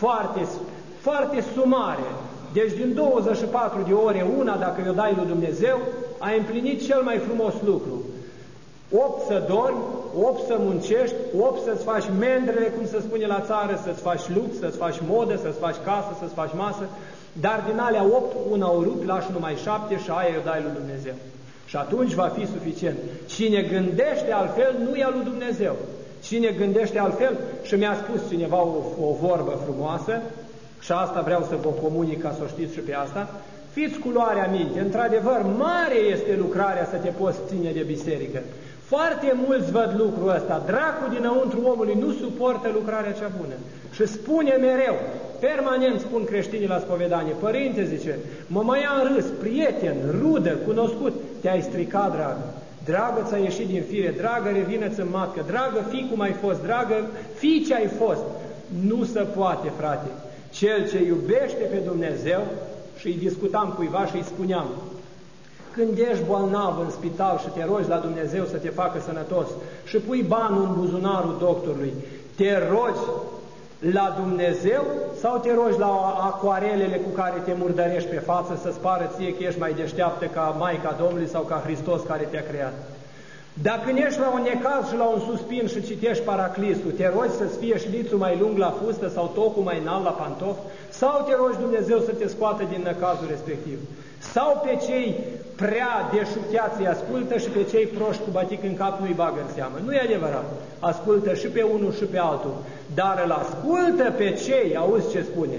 foarte sumare. Deci din 24 de ore, una, dacă i-o dai lui Dumnezeu, ai împlinit cel mai frumos lucru. 8 să dormi, 8 să muncești, 8 să-ți faci mendrele, cum se spune la țară, să-ți faci lux, să-ți faci modă, să-ți faci casă, să-ți faci masă, dar din alea 8, una o rupi, lași numai 7 și aia o dai lui Dumnezeu. Și atunci va fi suficient. Cine gândește altfel, nu e al lui Dumnezeu. Cine gândește altfel, și mi-a spus cineva o vorbă frumoasă, și asta vreau să vă comunic ca să o știți și pe asta, fiți cu luarea minte, într-adevăr, mare este lucrarea să te poți ține de biserică. Foarte mulți văd lucrul ăsta, dracul dinăuntru omului nu suportă lucrarea cea bună. Și spune mereu, permanent spun creștinii la spovedanie, părinte, zice, mă mai ia în râs, prieten, rudă, cunoscut, te-ai stricat, dragă. Dragă, ți-ai ieșit din fire, dragă, revină-ți în matcă, dragă, fii cum ai fost, dragă, fii ce ai fost. Nu se poate, frate. Cel ce iubește pe Dumnezeu, și îi discutam cuiva și îi spuneam, când ești bolnav în spital și te rogi la Dumnezeu să te facă sănătos și pui banul în buzunarul doctorului, te rogi la Dumnezeu sau te rogi la acoarelele cu care te murdărești pe față să-ți pară ție că ești mai deșteaptă ca Maica Domnului sau ca Hristos care te-a creat? Dacă ești la un necaz și la un suspin și citești Paraclisul, te rogi să-ți fie șlițul mai lung la fustă sau tocul mai înalt la pantof, sau te rogi Dumnezeu să te scoată din năcazul respectiv? Sau pe cei prea deșucheați îi ascultă și pe cei proști cu batic în cap nu-i bagă în seamă? Nu e adevărat. Ascultă și pe unul și pe altul. Dar îl ascultă pe cei, auzi ce spune,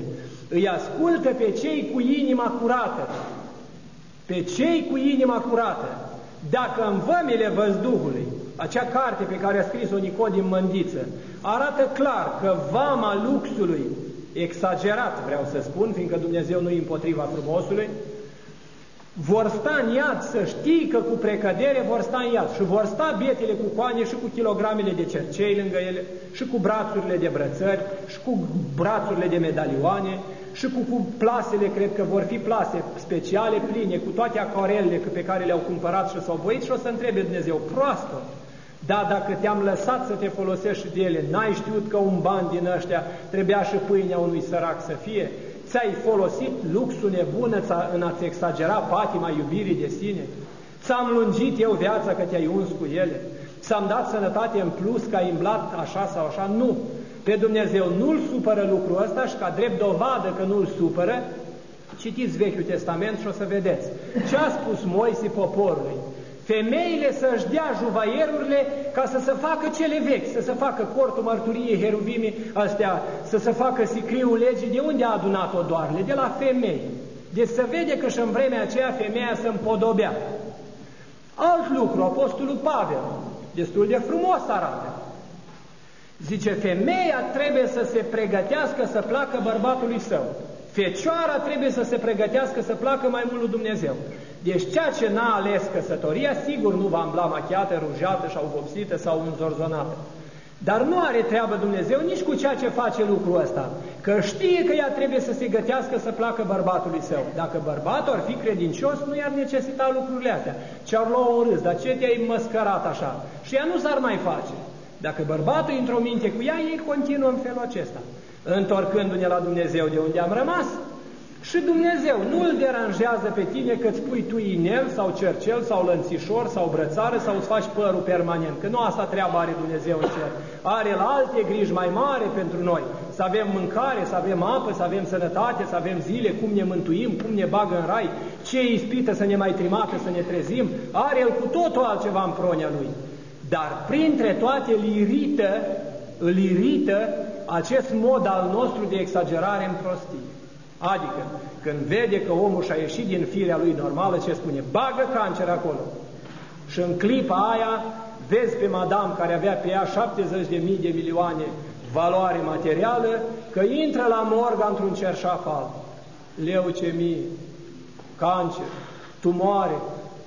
Îi ascultă pe cei cu inima curată. Pe cei cu inima curată. Dacă în vămile văzduhului, acea carte pe care a scris-o Nicodim Mândiță, arată clar că vama luxului, exagerat vreau să spun, fiindcă Dumnezeu nu e împotriva frumosului, vor sta în iad, să știi că cu precădere vor sta în iad și vor sta bietele cu coane și cu kilogramele de cercei lângă ele și cu brațurile de brățări și cu brațurile de medalioane și cu plasele, cred că vor fi plase speciale pline, cu toate acoarelele pe care le-au cumpărat și s-au boit și o să întrebe Dumnezeu, proastă, dar dacă te-am lăsat să te folosești de ele, n-ai știut că un ban din ăștia trebuia și pâinea unui sărac să fie? Ți-ai folosit luxul nebun în a-ți exagera patima iubirii de sine? Ți-am lungit eu viața că te-ai uns cu ele? Ți-am dat sănătate în plus că ai îmblat așa sau așa? Nu! Pe Dumnezeu nu-L supără lucrul ăsta și ca drept dovadă că nu-L supără, citiți Vechiul Testament și o să vedeți. Ce a spus Moise poporului? Femeile să-și dea juvaierurile ca să se facă cele vechi, să se facă cortul mărturiei, heruvimii astea, să se facă sicriul legii. De unde a adunat odoarele? De la femei. Deci se vede că și în vremea aceea femeia se împodobea. Alt lucru, Apostolul Pavel, destul de frumos arată. Zice, femeia trebuie să se pregătească să placă bărbatului său. Fecioara trebuie să se pregătească să placă mai mult lui Dumnezeu. Deci ceea ce n-a ales căsătoria, sigur nu va îmbla machiată, rujată sau vopsită sau înzorzonată. Dar nu are treabă Dumnezeu nici cu ceea ce face lucrul ăsta, că știe că ea trebuie să se gătească să placă bărbatului său. Dacă bărbatul ar fi credincios, nu i-ar necesita lucrurile astea, ce-ar lua un râs, dar ce te-ai măscărat așa? Și ea nu s-ar mai face. Dacă bărbatul intră o minte cu ea, ei continuă în felul acesta. Întorcându-ne la Dumnezeu de unde am rămas, și Dumnezeu nu îl deranjează pe tine că îți pui tu inel sau cercel sau lănțișor sau brățară sau îți faci părul permanent, că nu asta treaba are Dumnezeu în cer. Are la alte griji mai mari pentru noi, să avem mâncare, să avem apă, să avem sănătate, să avem zile, cum ne mântuim, cum ne bagă în rai, ce ispită să ne mai trimată, să ne trezim, are El cu totul altceva în pronia Lui. Dar printre toate îl irită acest mod al nostru de exagerare în prostii. Adică, când vede că omul și-a ieșit din firea lui normală, ce spune? Bagă cancer acolo. Și în clipa aia, vezi pe madame care avea pe ea 70.000 de milioane valoare materială, că intră la morga într-un cerșaf alb. Leucemie, cancer, tumoare,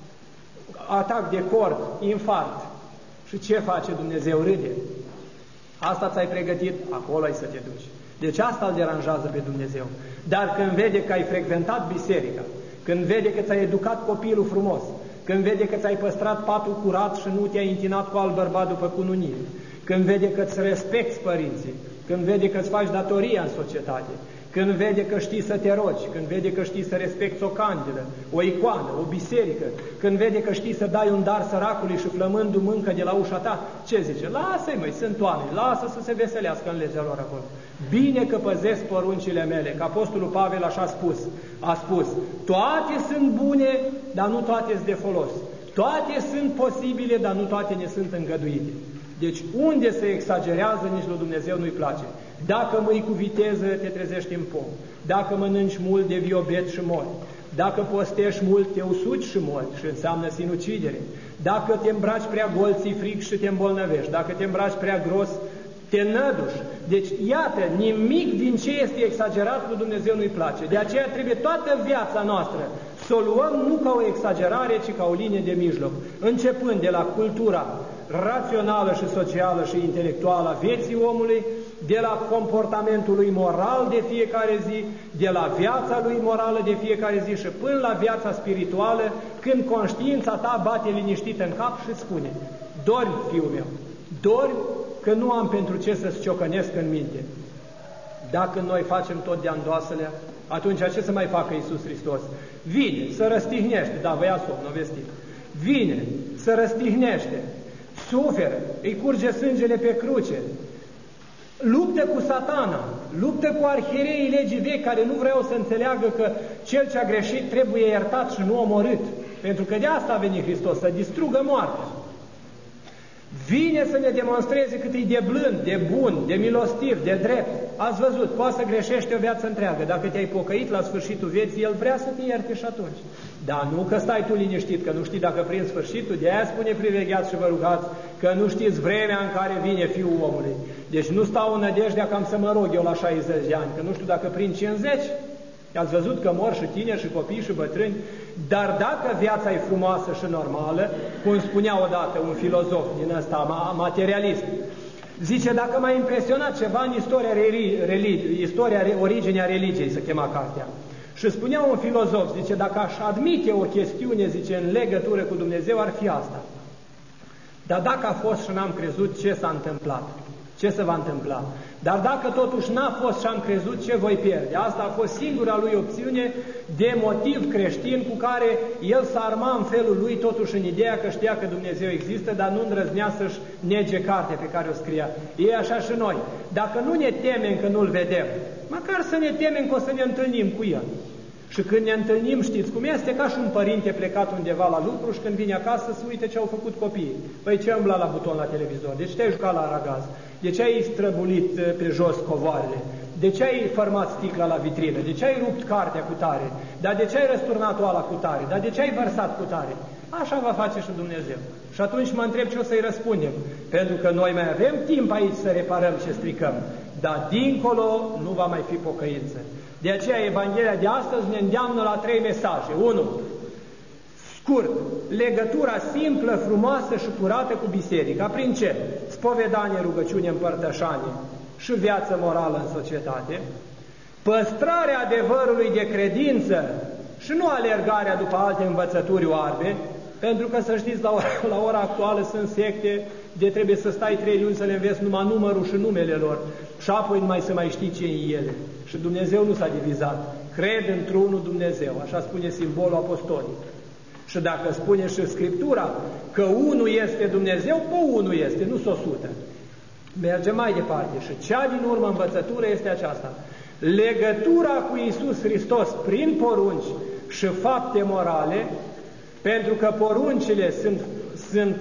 atac de cord, infarct. Și ce face Dumnezeu? Râde. Asta ți-ai pregătit, acolo ai să te duci. Deci asta îl deranjează pe Dumnezeu. Dar când vede că ai frecventat biserica, când vede că ți-ai educat copilul frumos, când vede că ți-ai păstrat patul curat și nu te-ai întinat cu alt bărbat după cununie, când vede că îți respecti părinții, când vede că îți faci datoria în societate, când vede că știi să te rogi, când vede că știi să respecti o candelă, o icoană, o biserică, când vede că știi să dai un dar săracului și flămându mâncă de la ușa ta, ce zice? Lasă-i, măi, sunt oameni, lasă să se veselească în legea lor acolo. Bine că păzesc poruncile mele, că Apostolul Pavel așa a spus, toate sunt bune, dar nu toate sunt de folos. Toate sunt posibile, dar nu toate ne sunt îngăduite. Deci unde se exagerează, nici lui Dumnezeu nu-i place. Dacă mâi cu viteză, te trezești în pom. Dacă mănânci mult, devii obet și mori. Dacă postești mult, te usuci și mori și înseamnă sinucidere. Dacă te îmbraci prea gol, ți fric și te îmbolnăvești. Dacă te îmbraci prea gros, te năduși. Deci, iată, nimic din ce este exagerat lui Dumnezeu nu-i place. De aceea trebuie toată viața noastră să o luăm nu ca o exagerare, ci ca o linie de mijloc. Începând de la cultura rațională și socială și intelectuală a vieții omului, de la comportamentul lui moral de fiecare zi, de la viața lui morală de fiecare zi și până la viața spirituală, când conștiința ta bate liniștită în cap și spune: dormi, fiul meu, dormi, că nu am pentru ce să-ți ciocănesc în minte. Dacă noi facem tot de andoasele, atunci ce să mai facă Iisus Hristos? Vine să răstihnește, da, vă ia somn, o vestit. Vine să răstihnește, suferă, îi curge sângele pe cruce, luptă cu Satana, luptă cu arhiereii legii vechi care nu vreau să înțeleagă că cel ce a greșit trebuie iertat și nu omorât, pentru că de asta a venit Hristos, să distrugă moartea. Vine să ne demonstreze cât e de blând, de bun, de milostiv, de drept. Ați văzut, poate să greșești o viață întreagă. Dacă te-ai pocăit la sfârșitul vieții, El vrea să te ierte și atunci. Dar nu că stai tu liniștit, că nu știi dacă prin sfârșitul, de aia spune privegheați și vă rugați, că nu știți vremea în care vine Fiul omului. Deci nu stau în nădejdea cam să mă rog eu la 60 de ani, că nu știu dacă prin 50, ați văzut că mor și tineri, și copii, și bătrâni, dar dacă viața e frumoasă și normală, cum spunea odată un filozof din ăsta materialist, zice, dacă m-a impresionat ceva în istoria originea religiei, se chema cartea. Și spunea un filozof, zice, dacă aș admite o chestiune, zice, în legătură cu Dumnezeu, ar fi asta. Dar dacă a fost și n-am crezut, ce s-a întâmplat? Ce se va întâmpla? Dar dacă totuși n-a fost și am crezut, ce voi pierde? Asta a fost singura lui opțiune de motiv creștin cu care el s-a arma în felul lui, totuși în ideea că știa că Dumnezeu există, dar nu îndrăznea să-și nege cartea pe care o scria. E așa și noi. Dacă nu ne temem că nu-L vedem, măcar să ne temem că o să ne întâlnim cu El. Și când ne întâlnim, știți cum este? Ca și un părinte plecat undeva la lucru și când vine acasă să uite ce au făcut copiii. Păi ce umbla la buton la televizor? De ce te-ai jucat la aragaz? De ce ai străbulit pe jos covoarele? De ce ai fărmat sticla la vitrină? De ce ai rupt cartea cu tare? Dar de ce ai răsturnat oala cu tare? Dar de ce ai vărsat cu tare? Așa va face și Dumnezeu. Și atunci mă întreb ce o să-i răspundem. Pentru că noi mai avem timp aici să reparăm ce stricăm. Dar dincolo nu va mai fi pocăință. De aceea Evanghelia de astăzi ne îndeamnă la 3 mesaje. 1. Scurt, legătura simplă, frumoasă și curată cu biserica. Prin ce? Spovedanie, rugăciune, împărtășanie și viață morală în societate. Păstrarea adevărului de credință și nu alergarea după alte învățături oarbe, pentru că să știți, la ora actuală sunt secte de trebuie să stai 3 luni să le înveți numai numărul și numele lor și apoi nu mai să mai știi ce e ele. Și Dumnezeu nu s-a divizat. Cred într-unul Dumnezeu, așa spune simbolul apostolic. Și dacă spune și Scriptura că unul este Dumnezeu, pe unul este, nu s-o sută. Mergem mai departe și cea din urmă învățătură este aceasta. Legătura cu Iisus Hristos prin porunci și fapte morale, pentru că poruncile sunt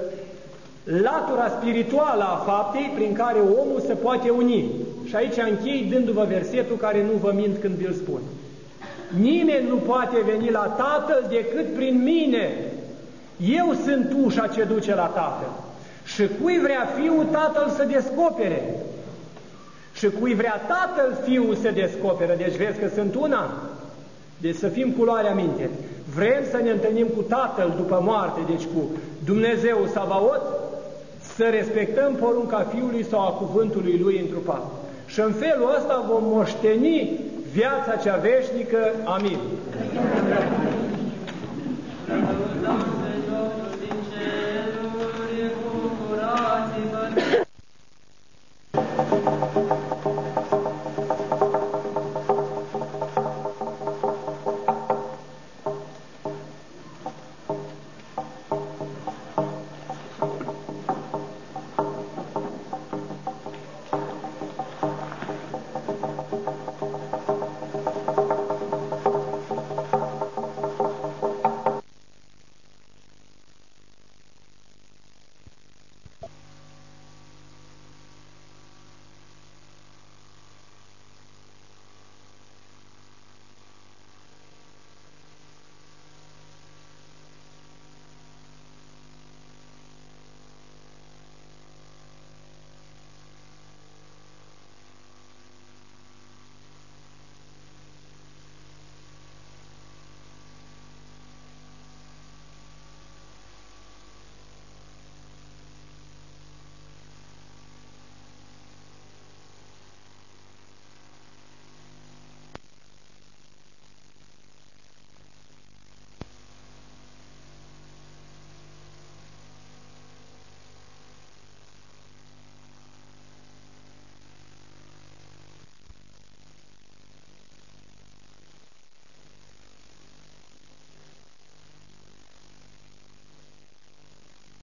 latura spirituală a faptei prin care omul se poate uni. Și aici închei dându-vă versetul care nu vă mint când vi-l spun. Nimeni nu poate veni la Tatăl decât prin mine. Eu sunt ușa ce duce la Tatăl. Și cui vrea Fiul, Tatăl să descopere. Și cui vrea Tatăl, Fiul să descopere. Deci vezi că sunt una. Deci să fim cu luarea minte. Vrem să ne întâlnim cu Tatăl după moarte, deci cu Dumnezeu Savaot, să respectăm porunca Fiului sau a cuvântului Lui întrupat. Și în felul ăsta vom moșteni viața cea veșnică. Amin.